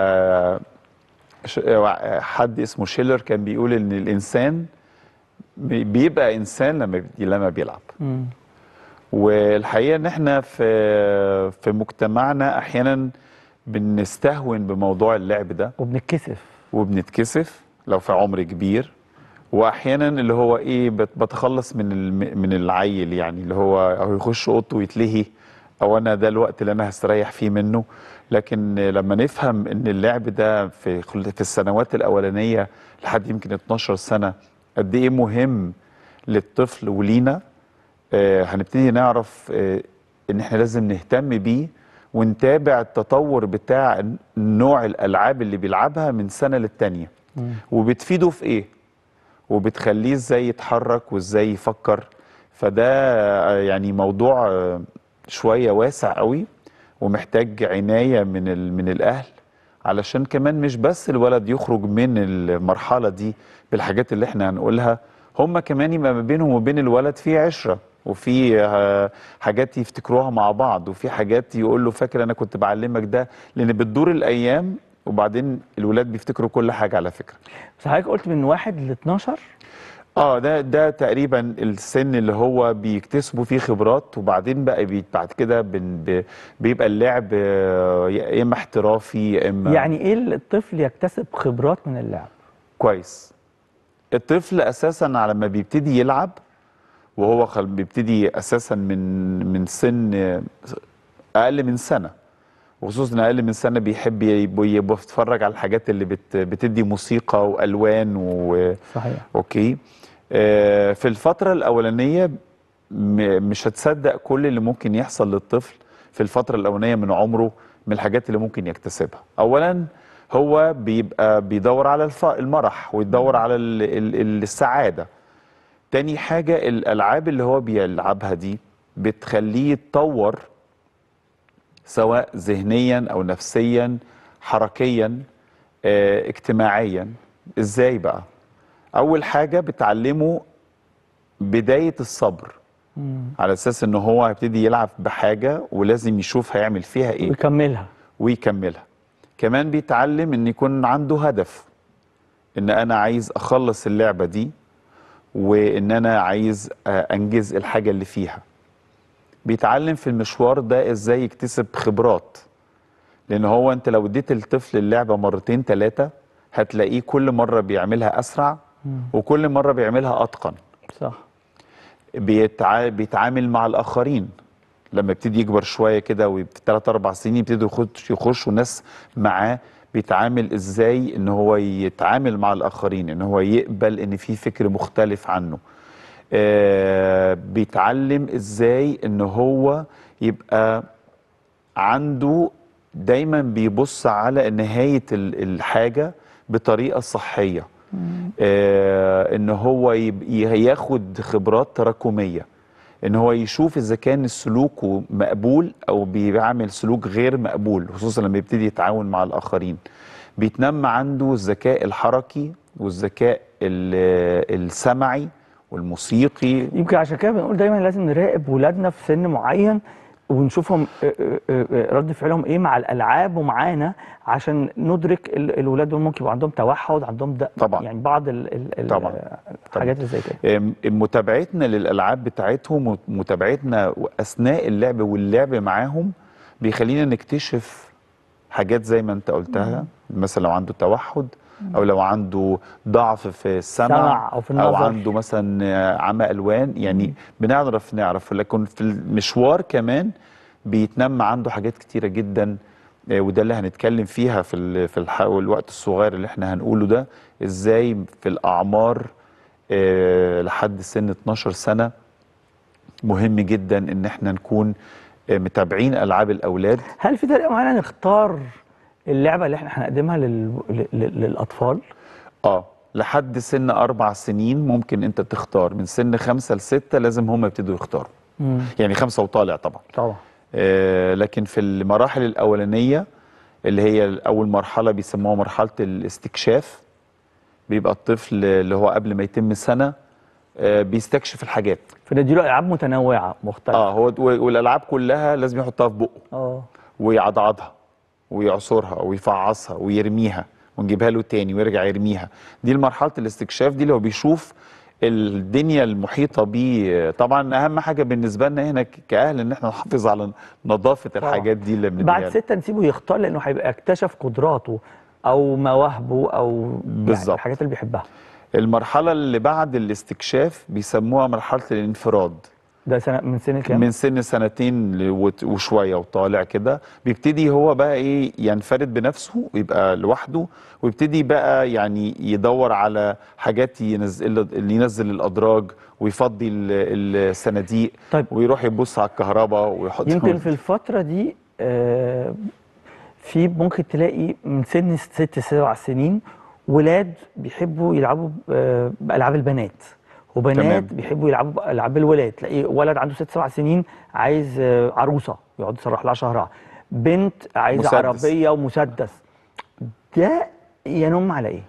Speaker 7: حد اسمه شيلر كان بيقول ان الانسان بيبقى انسان لما بيلعب. والحقيقه ان احنا في مجتمعنا احيانا بنستهون بموضوع اللعب ده وبنتكسف لو في عمر كبير. واحيانا اللي هو ايه بتخلص من العيل، يعني اللي هو او يخش اوضته ويتلهي او انا ده الوقت اللي انا هستريح فيه منه. لكن لما نفهم ان اللعب ده في السنوات الاولانيه لحد يمكن 12 سنه قد ايه مهم للطفل ولينا، هنبتدي نعرف ان احنا لازم نهتم بيه ونتابع التطور بتاع نوع الالعاب اللي بيلعبها من سنه للتانيه، وبتفيده في ايه، وبتخليه ازاي يتحرك وازاي يفكر. فده يعني موضوع شويه واسع قوي ومحتاج عنايه من الاهل، علشان كمان مش بس الولد يخرج من المرحله دي بالحاجات اللي احنا هنقولها، هم كمان يبقى ما بينهم وبين الولد في عشره، وفي حاجات يفتكروها مع بعض، وفي حاجات يقول له فاكر انا كنت بعلمك ده، لان بتدور الايام وبعدين الولاد بيفتكروا كل حاجه على فكره.
Speaker 4: بس حضرتك قلت من 1 ل 12؟
Speaker 7: ده تقريبا السن اللي هو بيكتسبوا فيه خبرات، وبعدين بقى بعد كده بيبقى اللعب يا اما احترافي يا اما.
Speaker 4: يعني ايه الطفل يكتسب خبرات من اللعب؟
Speaker 7: كويس. الطفل اساسا على ما بيبتدي يلعب وهو بيبتدي اساسا من سن اقل من سنه، وخصوصا اقل من سنه بيحب يبقى يتفرج على الحاجات اللي بتدي موسيقى والوان
Speaker 4: صحيح.
Speaker 7: اوكي. في الفتره الاولانيه مش هتصدق كل اللي ممكن يحصل للطفل في الفتره الاولانيه من عمره من الحاجات اللي ممكن يكتسبها. اولا هو بيبقى بيدور على المرح ويدور على السعاده. تاني حاجه الالعاب اللي هو بيلعبها دي بتخليه يتطور سواء ذهنيا او نفسيا حركيا اجتماعيا. ازاي بقى؟ اول حاجه بتعلمه بدايه الصبر، على اساس ان هو هيبتدي يلعب بحاجه ولازم يشوف هيعمل فيها ايه ويكملها. كمان بيتعلم ان يكون عنده هدف، ان انا عايز اخلص اللعبه دي وان انا عايز انجز الحاجه اللي فيها. بيتعلم في المشوار ده ازاي يكتسب خبرات، لان هو انت لو اديت الطفل اللعبه مرتين 3 هتلاقيه كل مره بيعملها اسرع وكل مره بيعملها اتقن.
Speaker 4: صح.
Speaker 7: بيتعامل مع الاخرين لما يبتدي يكبر شويه كده وفي 3-4 سنين يبتدوا يخشوا ناس معاه، بيتعامل ازاي ان هو يتعامل مع الاخرين، ان هو يقبل ان في فكر مختلف عنه. بيتعلم ازاي ان هو يبقى عنده دايما بيبص على نهاية الحاجة بطريقة صحية. ان هو ياخد خبرات تراكمية، ان هو يشوف اذا كان سلوكه مقبول او بيعمل سلوك غير مقبول، خصوصا لما يبتدي يتعاون مع الاخرين. بيتنمى عنده الذكاء الحركي والذكاء السمعي والموسيقي.
Speaker 4: يمكن عشان كده بنقول دايما لازم نراقب ولادنا في سن معين ونشوفهم رد فعلهم ايه مع الالعاب ومعانا، عشان ندرك الولاد دول ممكن يبقى عندهم توحد، عندهم
Speaker 7: طبعا
Speaker 4: يعني بعض الحاجات اللي زي كده.
Speaker 7: متابعتنا للالعاب بتاعتهم ومتابعتنا اثناء اللعب واللعب معاهم بيخلينا نكتشف حاجات زي ما انت قلتها، مثلا لو عنده توحد او لو عنده ضعف في السمع
Speaker 4: أو في النظر
Speaker 7: او عنده مثلا عمى الوان، يعني بنعرف لكن في المشوار كمان بيتنمى عنده حاجات كتيره جدا، وده اللي هنتكلم فيها في الوقت الصغير اللي احنا هنقوله ده، ازاي في الاعمار لحد سن 12 سنه مهم جدا ان احنا نكون متابعين العاب الاولاد.
Speaker 4: هل في طريقه معينه نختار اللعبه اللي احنا هنقدمها للاطفال؟
Speaker 7: لحد سن 4 سنين ممكن انت تختار، من سن 5 ل6 لازم هم يبتدوا يختاروا. يعني 5 وطالع طبعا. لكن في المراحل الاولانيه اللي هي اول مرحله بيسموها مرحله الاستكشاف، بيبقى الطفل اللي هو قبل ما يتم سنه بيستكشف الحاجات،
Speaker 4: فنديله العاب متنوعه مختلفه.
Speaker 7: هو والالعاب كلها لازم يحطها في بقه ويعضعضها ويعصرها ويفعصها ويرميها ونجيبها له تاني ويرجع يرميها. دي مرحله الاستكشاف، دي اللي هو بيشوف الدنيا المحيطه بيه. طبعا اهم حاجه بالنسبه لنا هنا كاهل ان احنا نحافظ على نظافه الحاجات دي اللي بنديها.
Speaker 4: بعد 6 نسيبه يختار، لانه هيبقى اكتشف قدراته او مواهبه او
Speaker 7: بالظبط
Speaker 4: الحاجات اللي بيحبها.
Speaker 7: المرحله اللي بعد الاستكشاف بيسموها مرحله الانفراد،
Speaker 4: ده سنه من سن كام؟
Speaker 7: من سن سنتين وشويه وطالع كده بيبتدي هو بقى ايه ينفرد بنفسه ويبقى لوحده، ويبتدي بقى يعني يدور على حاجات اللي ينزل الادراج ويفضي الصناديق.
Speaker 4: طيب.
Speaker 7: ويروح يبص على الكهرباء ويحط
Speaker 4: يمكن في الفتره دي في ممكن تلاقي من سن 6 7 سنين ولاد بيحبوا يلعبوا بألعاب البنات، وبنات
Speaker 7: تمام.
Speaker 4: بيحبوا يلعبوا بألعاب الولاد. تلاقي ولد عنده 6 7 سنين عايز عروسة يقعد يسرح لها شهرها، بنت عايزة
Speaker 7: مسدس.
Speaker 4: عربية ومسدس. ده ينم على ايه؟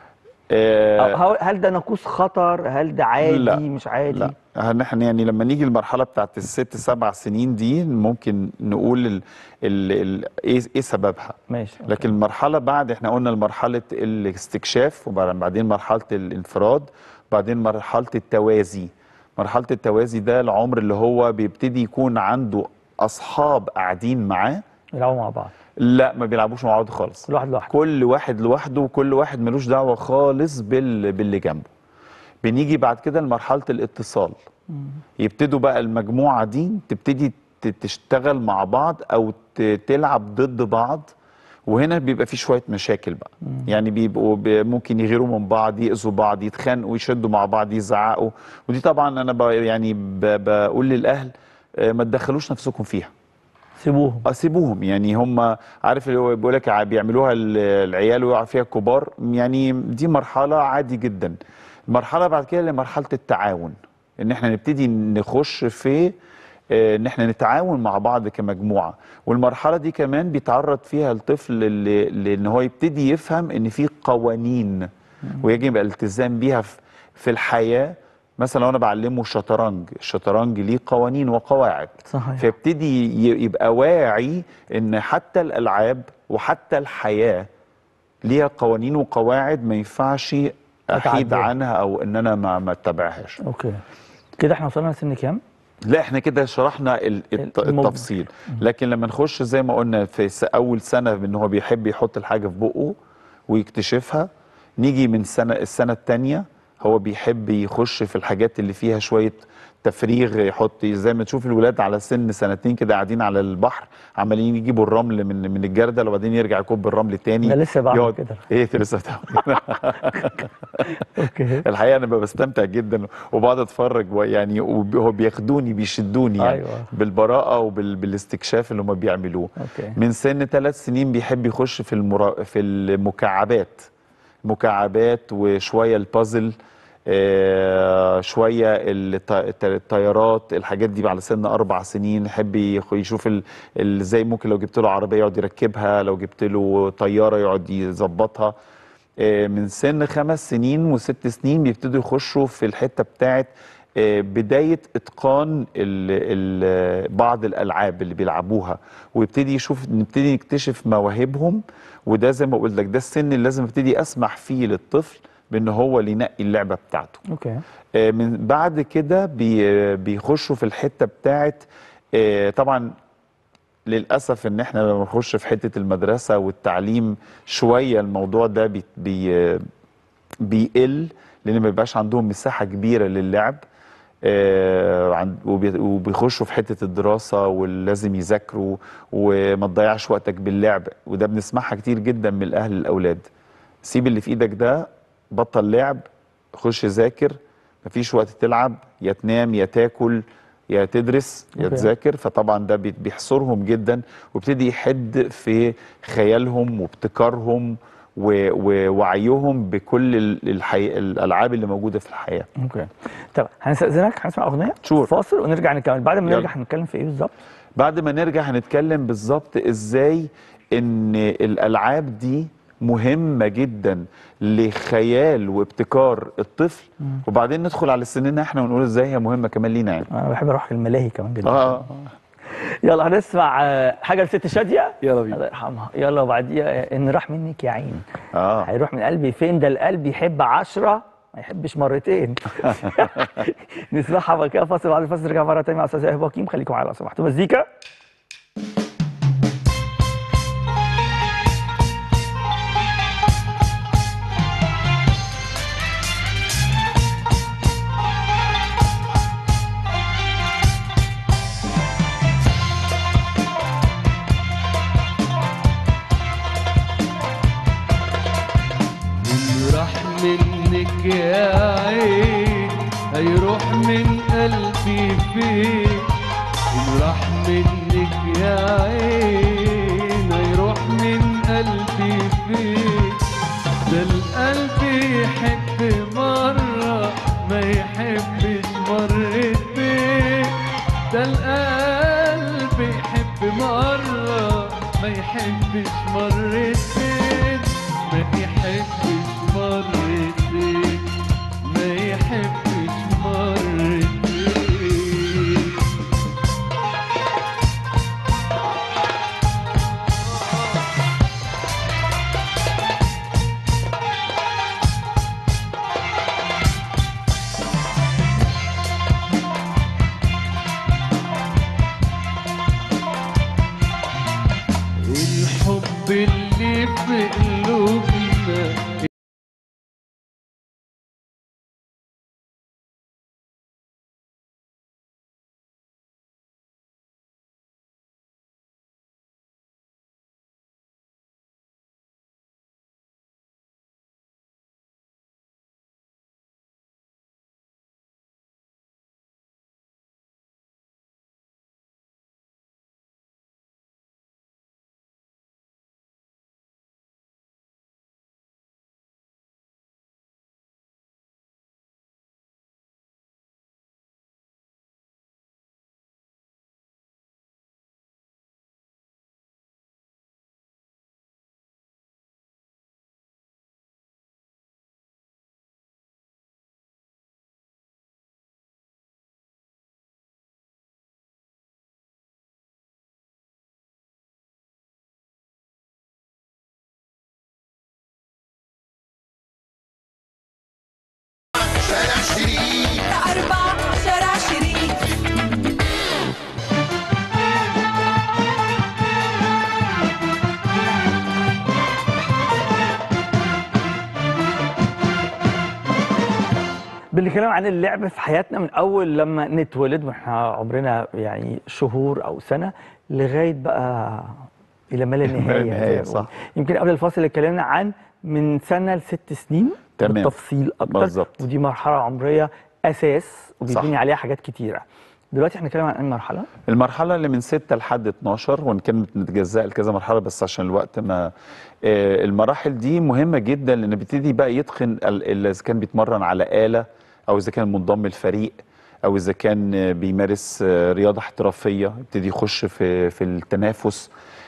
Speaker 4: هل ده ناقوس خطر؟ هل ده عادي؟
Speaker 7: لا.
Speaker 4: مش عادي؟
Speaker 7: لا، احنا يعني لما نيجي المرحله بتاعت الست 7 سنين دي ممكن نقول ايه سببها.
Speaker 4: ماشي.
Speaker 7: لكن المرحله بعد احنا قلنا مرحله الاستكشاف، وبعدين مرحله الانفراد، وبعدين مرحله التوازي. مرحله التوازي ده العمر اللي هو بيبتدي يكون عنده اصحاب قاعدين معاه
Speaker 4: يلعبوا مع بعض.
Speaker 7: لا، ما بيلعبوش مع بعض خالص.
Speaker 4: كل واحد لوحده.
Speaker 7: كل واحد لوحده، وكل واحد ملوش دعوه خالص باللي جنبه. بنيجي بعد كده لمرحله الاتصال. يبتدوا بقى المجموعه دي تبتدي تشتغل مع بعض او تلعب ضد بعض، وهنا بيبقى في شويه مشاكل بقى. يعني بيبقوا ممكن يغيروا من بعض، يأذوا بعض، يتخانقوا، يشدوا مع بعض، يزعقوا. ودي طبعا انا بقول للاهل ما تدخلوش نفسكم فيها، سيبوهم. يعني هم عارف اللي هو بيقول لك بيعملوها العيال ويقع فيها الكبار. يعني دي مرحله عادي جدا. المرحله بعد كده لمرحله التعاون، ان احنا نبتدي نخش في ان احنا نتعاون مع بعض كمجموعه. والمرحله دي كمان بيتعرض فيها الطفل لان هو يبتدي يفهم ان في قوانين ويجب الالتزام بيها في الحياه. مثلا لو انا بعلمه الشطرنج ليه قوانين وقواعد.
Speaker 4: صحيح.
Speaker 7: فيبتدي يبقى واعي ان حتى الالعاب وحتى الحياه ليها قوانين وقواعد ما ينفعش احيد عنها او ان انا ما اتبعهاش.
Speaker 4: اوكي. كده احنا وصلنا لسن كام؟
Speaker 7: لا، احنا كده شرحنا التفصيل. لكن لما نخش زي ما قلنا في اول سنه ان هو بيحب يحط الحاجه في بقه ويكتشفها، نيجي من السنه الثانيه هو بيحب يخش في الحاجات اللي فيها شويه تفريغ، يحط زي ما تشوف الولاد على سن سنتين كده قاعدين على البحر عمالين يجيبوا الرمل من الجردل، وبعدين يرجع يكب الرمل تاني.
Speaker 4: انا لسه بعمل كده.
Speaker 7: ايه انت لسه بتعمل؟
Speaker 4: اوكي.
Speaker 7: الحقيقه انا بستمتع جدا وبقعد اتفرج، يعني هو بيشدوني يعني.
Speaker 4: أيوة.
Speaker 7: بالبراءه وبالاستكشاف اللي هم بيعملوه.
Speaker 4: أوكي.
Speaker 7: من سن 3 سنين بيحب يخش في المكعبات وشويه البازل، شويه الطيارات. الحاجات دي على سن 4 سنين يحب يشوف ازاي ممكن لو جبت له عربيه يقعد يركبها، لو جبت له طياره يقعد يظبطها. من سن 5 سنين و6 سنين بيبتدوا يخشوا في الحته بتاعت بدايه اتقان بعض الالعاب اللي بيلعبوها، ويبتدي نبتدي نكتشف مواهبهم. وده زي ما قلت لك ده السن اللي لازم ابتدي اسمح فيه للطفل بان هو اللي ينقي اللعبه بتاعته.
Speaker 4: اوكي.
Speaker 7: من بعد كده بيخشوا في الحته بتاعت طبعا للاسف ان احنا لما نخش في حته المدرسه والتعليم شويه الموضوع ده بيقل، لان ما بيبقاش عندهم مساحه كبيره للعب. وبيخشوا في حته الدراسه ولازم يذاكروا وما تضيعش وقتك باللعب. وده بنسمعها كتير جدا من الاهل الاولاد. سيب اللي في ايدك ده، بطل لعب، خش ذاكر، مفيش وقت تلعب، يا تنام يا تاكل يا تدرس يا تذاكر. فطبعا ده بيحصرهم جدا ويبتدي يحد في خيالهم وابتكارهم ووعيهم بكل الالعاب اللي موجوده في الحياه.
Speaker 4: اوكي. طب هنستأذنك هنسمع اغنيه فاصل ونرجع نكمل. بعد ما نرجع هنتكلم في ايه بالظبط؟
Speaker 7: بعد ما نرجع هنتكلم بالظبط ازاي ان الالعاب دي مهمه جدا لخيال وابتكار الطفل. وبعدين ندخل على سننا احنا ونقول ازاي هي مهمه كمان لينا. يعني
Speaker 4: انا بحب اروح الملاهي كمان جدا. يلا هنسمع حاجه لست شاديه.
Speaker 7: يلا بينا.
Speaker 4: الله يرحمها. يلا وبعديها ان راح منك يا عين. هيروح من قلبي فين؟ ده القلب يحب 10 ما يحبش مرتين. نسمعها بقى كده فاصل. بعد الفاصل نرجع مره ثانيه مع استاذ ايهاب وكيم. خليكم معايا لو سمحتوا. مزيكا.
Speaker 3: من قلبي فيك إن راح منك يا عين يروح من قلبي فيك. ده القلب يحب مرة ما يحبش مرتين، ده القلب يحب مرة ما يحبش مرتين، ما يحبش مرتين، ما يحبش مرتين. الحب اللي في قلوبنا
Speaker 2: شارع شريف
Speaker 9: 4 شارع شريف.
Speaker 4: بنتكلم عن اللعب في حياتنا من اول لما نتولد واحنا عمرنا يعني شهور او سنه لغايه بقى الى ما لا نهايه.
Speaker 7: النهاية، صح.
Speaker 4: يمكن قبل الفاصل اتكلمنا عن من سنه ل6 سنين
Speaker 7: تمام.
Speaker 4: بالتفصيل اكتر
Speaker 7: بالظبط.
Speaker 4: ودي مرحله عمريه اساس وبيبني
Speaker 7: صح.
Speaker 4: عليها حاجات كتيره. دلوقتي احنا بنتكلم عن اي مرحله؟
Speaker 7: المرحلة اللي من 6 لحد 12 وان كانت متجزأة لكذا مرحلة بس عشان الوقت ما المراحل دي مهمة جدا لان بيبتدي بقى يتقن اذا كان بيتمرن على آلة او اذا كان منضم لفريق او اذا كان بيمارس رياضة احترافية يبتدي يخش في التنافس.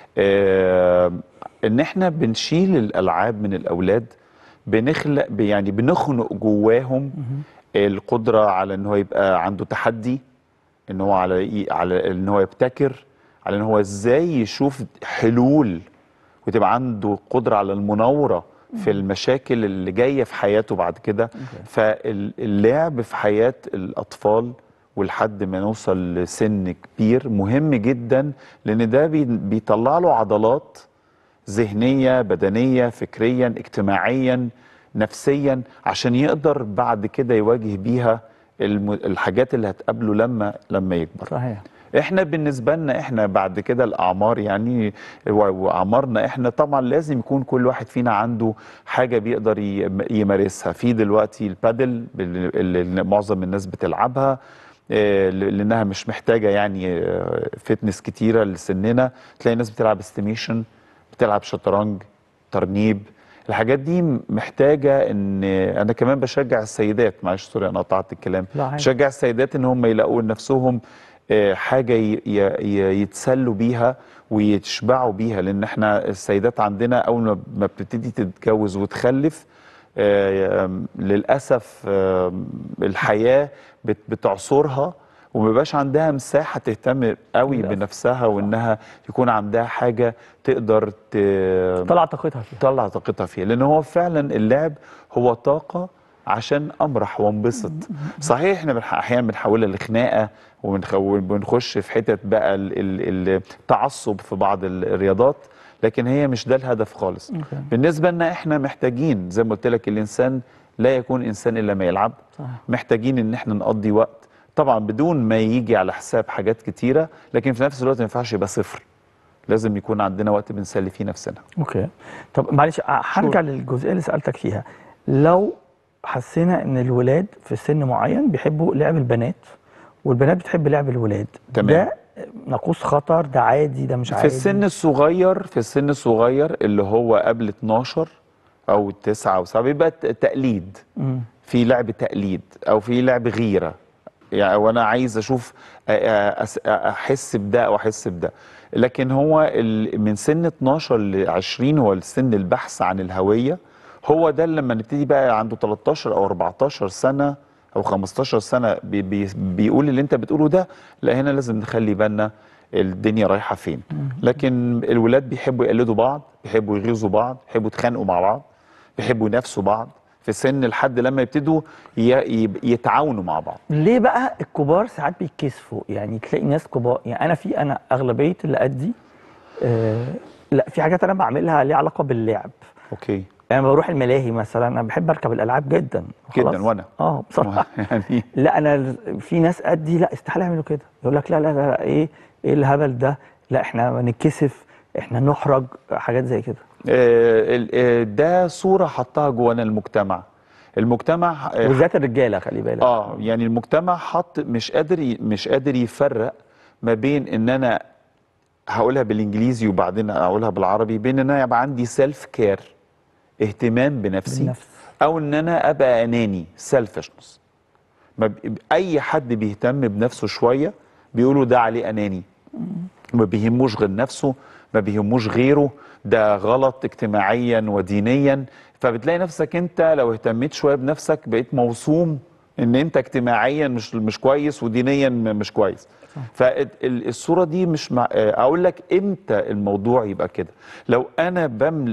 Speaker 7: ان احنا بنشيل الالعاب من الاولاد بنخلق يعني بنخنق جواهم القدرة على ان هو يبقى عنده تحدي، ان هو على ان هو يبتكر، على ان هو ازاي يشوف حلول وتبقى عنده قدرة على المناورة في المشاكل اللي جاية في حياته بعد كده. فاللعب في حياة الأطفال ولحد ما نوصل لسن كبير مهم جدا لأن ده بيطلع له عضلات ذهنية بدنية فكريا اجتماعيا نفسيا عشان يقدر بعد كده يواجه بيها الحاجات اللي هتقابله لما يكبر.
Speaker 4: صحيح.
Speaker 7: احنا بالنسبه لنا احنا بعد كده الاعمار يعني واعمارنا احنا طبعا لازم يكون كل واحد فينا عنده حاجه بيقدر يمارسها. في دلوقتي البادل اللي معظم الناس بتلعبها لانها مش محتاجه يعني فتنس كتيره لسننا. تلاقي ناس بتلعب استيميشن، بتلعب شطرنج، ترنيب. الحاجات دي محتاجه ان انا كمان بشجع السيدات، معلش سوري انا قطعت الكلام، بشجع السيدات ان هم يلاقوا لنفسهم حاجه يتسلوا بيها ويتشبعوا بيها. لان احنا السيدات عندنا اول ما بتبتدي تتجوز وتخلف للاسف الحياه بتعصرها وما بيبقاش عندها مساحه تهتم قوي بنفسها وانها يكون عندها حاجه تقدر
Speaker 4: تطلع طاقتها فيها.
Speaker 7: لان هو فعلا اللعب هو طاقه عشان امرح وانبسط. صحيح احنا احيانا بنحولها لخناقه وبنخش في حتت بقى التعصب في بعض الرياضات، لكن هي مش ده الهدف خالص. بالنسبه لنا احنا محتاجين زي ما قلت لك الانسان لا يكون انسان الا ما يلعب. محتاجين ان احنا نقضي وقت طبعا بدون ما يجي على حساب حاجات كتيره، لكن في نفس الوقت ما ينفعش يبقى صفر. لازم يكون عندنا وقت بنسلي فيه نفسنا.
Speaker 4: اوكي. طب معلش هرجع للجزئيه اللي سالتك فيها. لو حسينا ان الولاد في سن معين بيحبوا لعب البنات والبنات بتحب لعب الولاد.
Speaker 7: تمام.
Speaker 4: ده ناقوس خطر، ده عادي، ده مش عادي؟
Speaker 7: في السن الصغير اللي هو قبل 12 او 9 او 7 بيبقى تقليد. في لعب تقليد او في لعب غيره، يعني وانا عايز اشوف احس بده او احس بده. لكن هو من سن 12 ل 20 هو السن البحث عن الهويه. هو ده لما نبتدي بقى عنده 13 او 14 سنه او 15 سنه بيقول اللي انت بتقوله ده، لا هنا لازم نخلي بالنا الدنيا رايحه فين. لكن الولاد بيحبوا يقلدوا بعض، بيحبوا يغيظوا بعض، بيحبوا يتخانقوا مع بعض، بيحبوا ينافسوا بعض في سن لحد لما يبتدوا يتعاونوا مع بعض.
Speaker 4: ليه بقى الكبار ساعات بيتكسفوا؟ يعني تلاقي ناس كبار، يعني انا اغلبيه اللي قدي لا، في حاجات انا بعملها ليها علاقه باللعب.
Speaker 7: اوكي.
Speaker 4: انا بروح الملاهي مثلا، انا بحب اركب الالعاب جدا
Speaker 7: جدا. وانا
Speaker 4: بصراحه
Speaker 7: يعني
Speaker 4: لا، انا في ناس قدي لا استحاله يعملوا كده، يقول لك لا لا لا ايه الهبل ده، لا احنا نتكسف، احنا نحرج، حاجات زي كده.
Speaker 7: ده صوره حطها جوانا المجتمع
Speaker 4: وبالذات الرجاله، خلي بالك.
Speaker 7: يعني المجتمع حط مش قادر يفرق ما بين ان انا هقولها بالانجليزي وبعدين اقولها بالعربي، بين ان انا يبقى عندي سيلف كير، اهتمام بنفسي، او ان انا ابقى اناني، سيلفشنس. اي حد بيهتم بنفسه شويه بيقولوا ده عليه اناني، ما بيهموش غير نفسه، ما بيهموش غيره، ده غلط اجتماعيا ودينيا. فبتلاقي نفسك انت لو اهتميت شويه بنفسك بقيت موصوم ان انت اجتماعيا مش كويس ودينيا مش كويس. فالصوره دي مش اقول لك امتى الموضوع يبقى كده، لو انا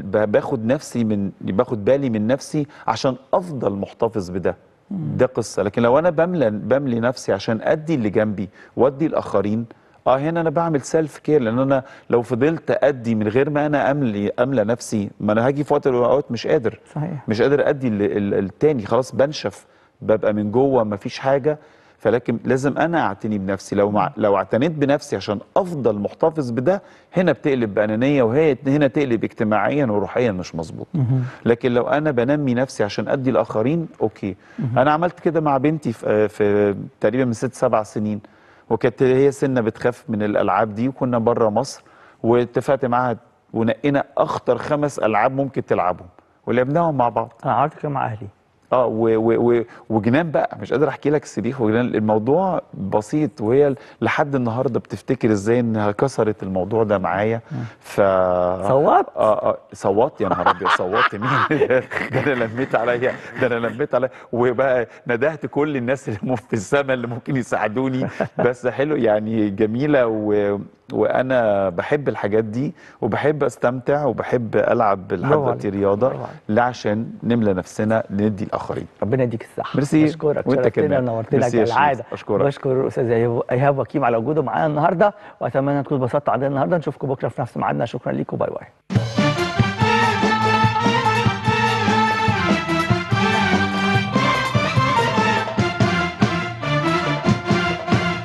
Speaker 7: باخد بالي من نفسي عشان افضل محتفظ بده، ده قصه. لكن لو انا بملي نفسي عشان ادي اللي جنبي وادي الاخرين، هنا انا بعمل سيلف كير. لان انا لو فضلت ادي من غير ما انا املى نفسي، ما انا هاجي في وقت من الاوقات مش قادر.
Speaker 4: صحيح.
Speaker 7: مش قادر ادي التاني، خلاص بنشف، ببقى من جوه مفيش حاجه. فلكن لازم انا اعتني بنفسي. لو اعتنيت بنفسي عشان افضل محتفظ بده، هنا بتقلب بانانيه، وهي هنا تقلب اجتماعيا وروحيا مش مظبوط. لكن لو انا بنمي نفسي عشان ادي الاخرين، اوكي. انا عملت كده مع بنتي في تقريبا من 6-7 سنين، وكانت هي سنه بتخاف من الالعاب دي، وكنا بره مصر واتفقت معاها ونقينا اخطر 5 العاب ممكن تلعبهم ولعبناهم مع بعض.
Speaker 4: انا عملت كده مع اهلي.
Speaker 7: وجنان بقى، مش قادر احكي لك صريخ وجنان. الموضوع بسيط، وهي لحد النهارده بتفتكر ازاي انها كسرت الموضوع ده معايا.
Speaker 4: صوت؟
Speaker 7: صوت يا نهار ابيض، صوت مين؟ ده انا لميت عليا وبقى ندهت كل الناس اللي في السماء اللي ممكن يساعدوني. بس حلو يعني، جميله. وانا بحب الحاجات دي، وبحب استمتع، وبحب العب لحد دي رياضه، لا عشان نملى نفسنا ندي الاخرين.
Speaker 4: ربنا يديك الصحه.
Speaker 7: ميرسي.
Speaker 4: بشكرك،
Speaker 7: وانت كمان
Speaker 4: نورتنا كالعاده. بشكر الاستاذ ايهاب وكيم على وجوده معانا النهارده، واتمنى تكونوا اتبسطتوا عندنا النهارده. نشوفكم بكره في نفس ميعادنا. شكرا ليكم، باي باي.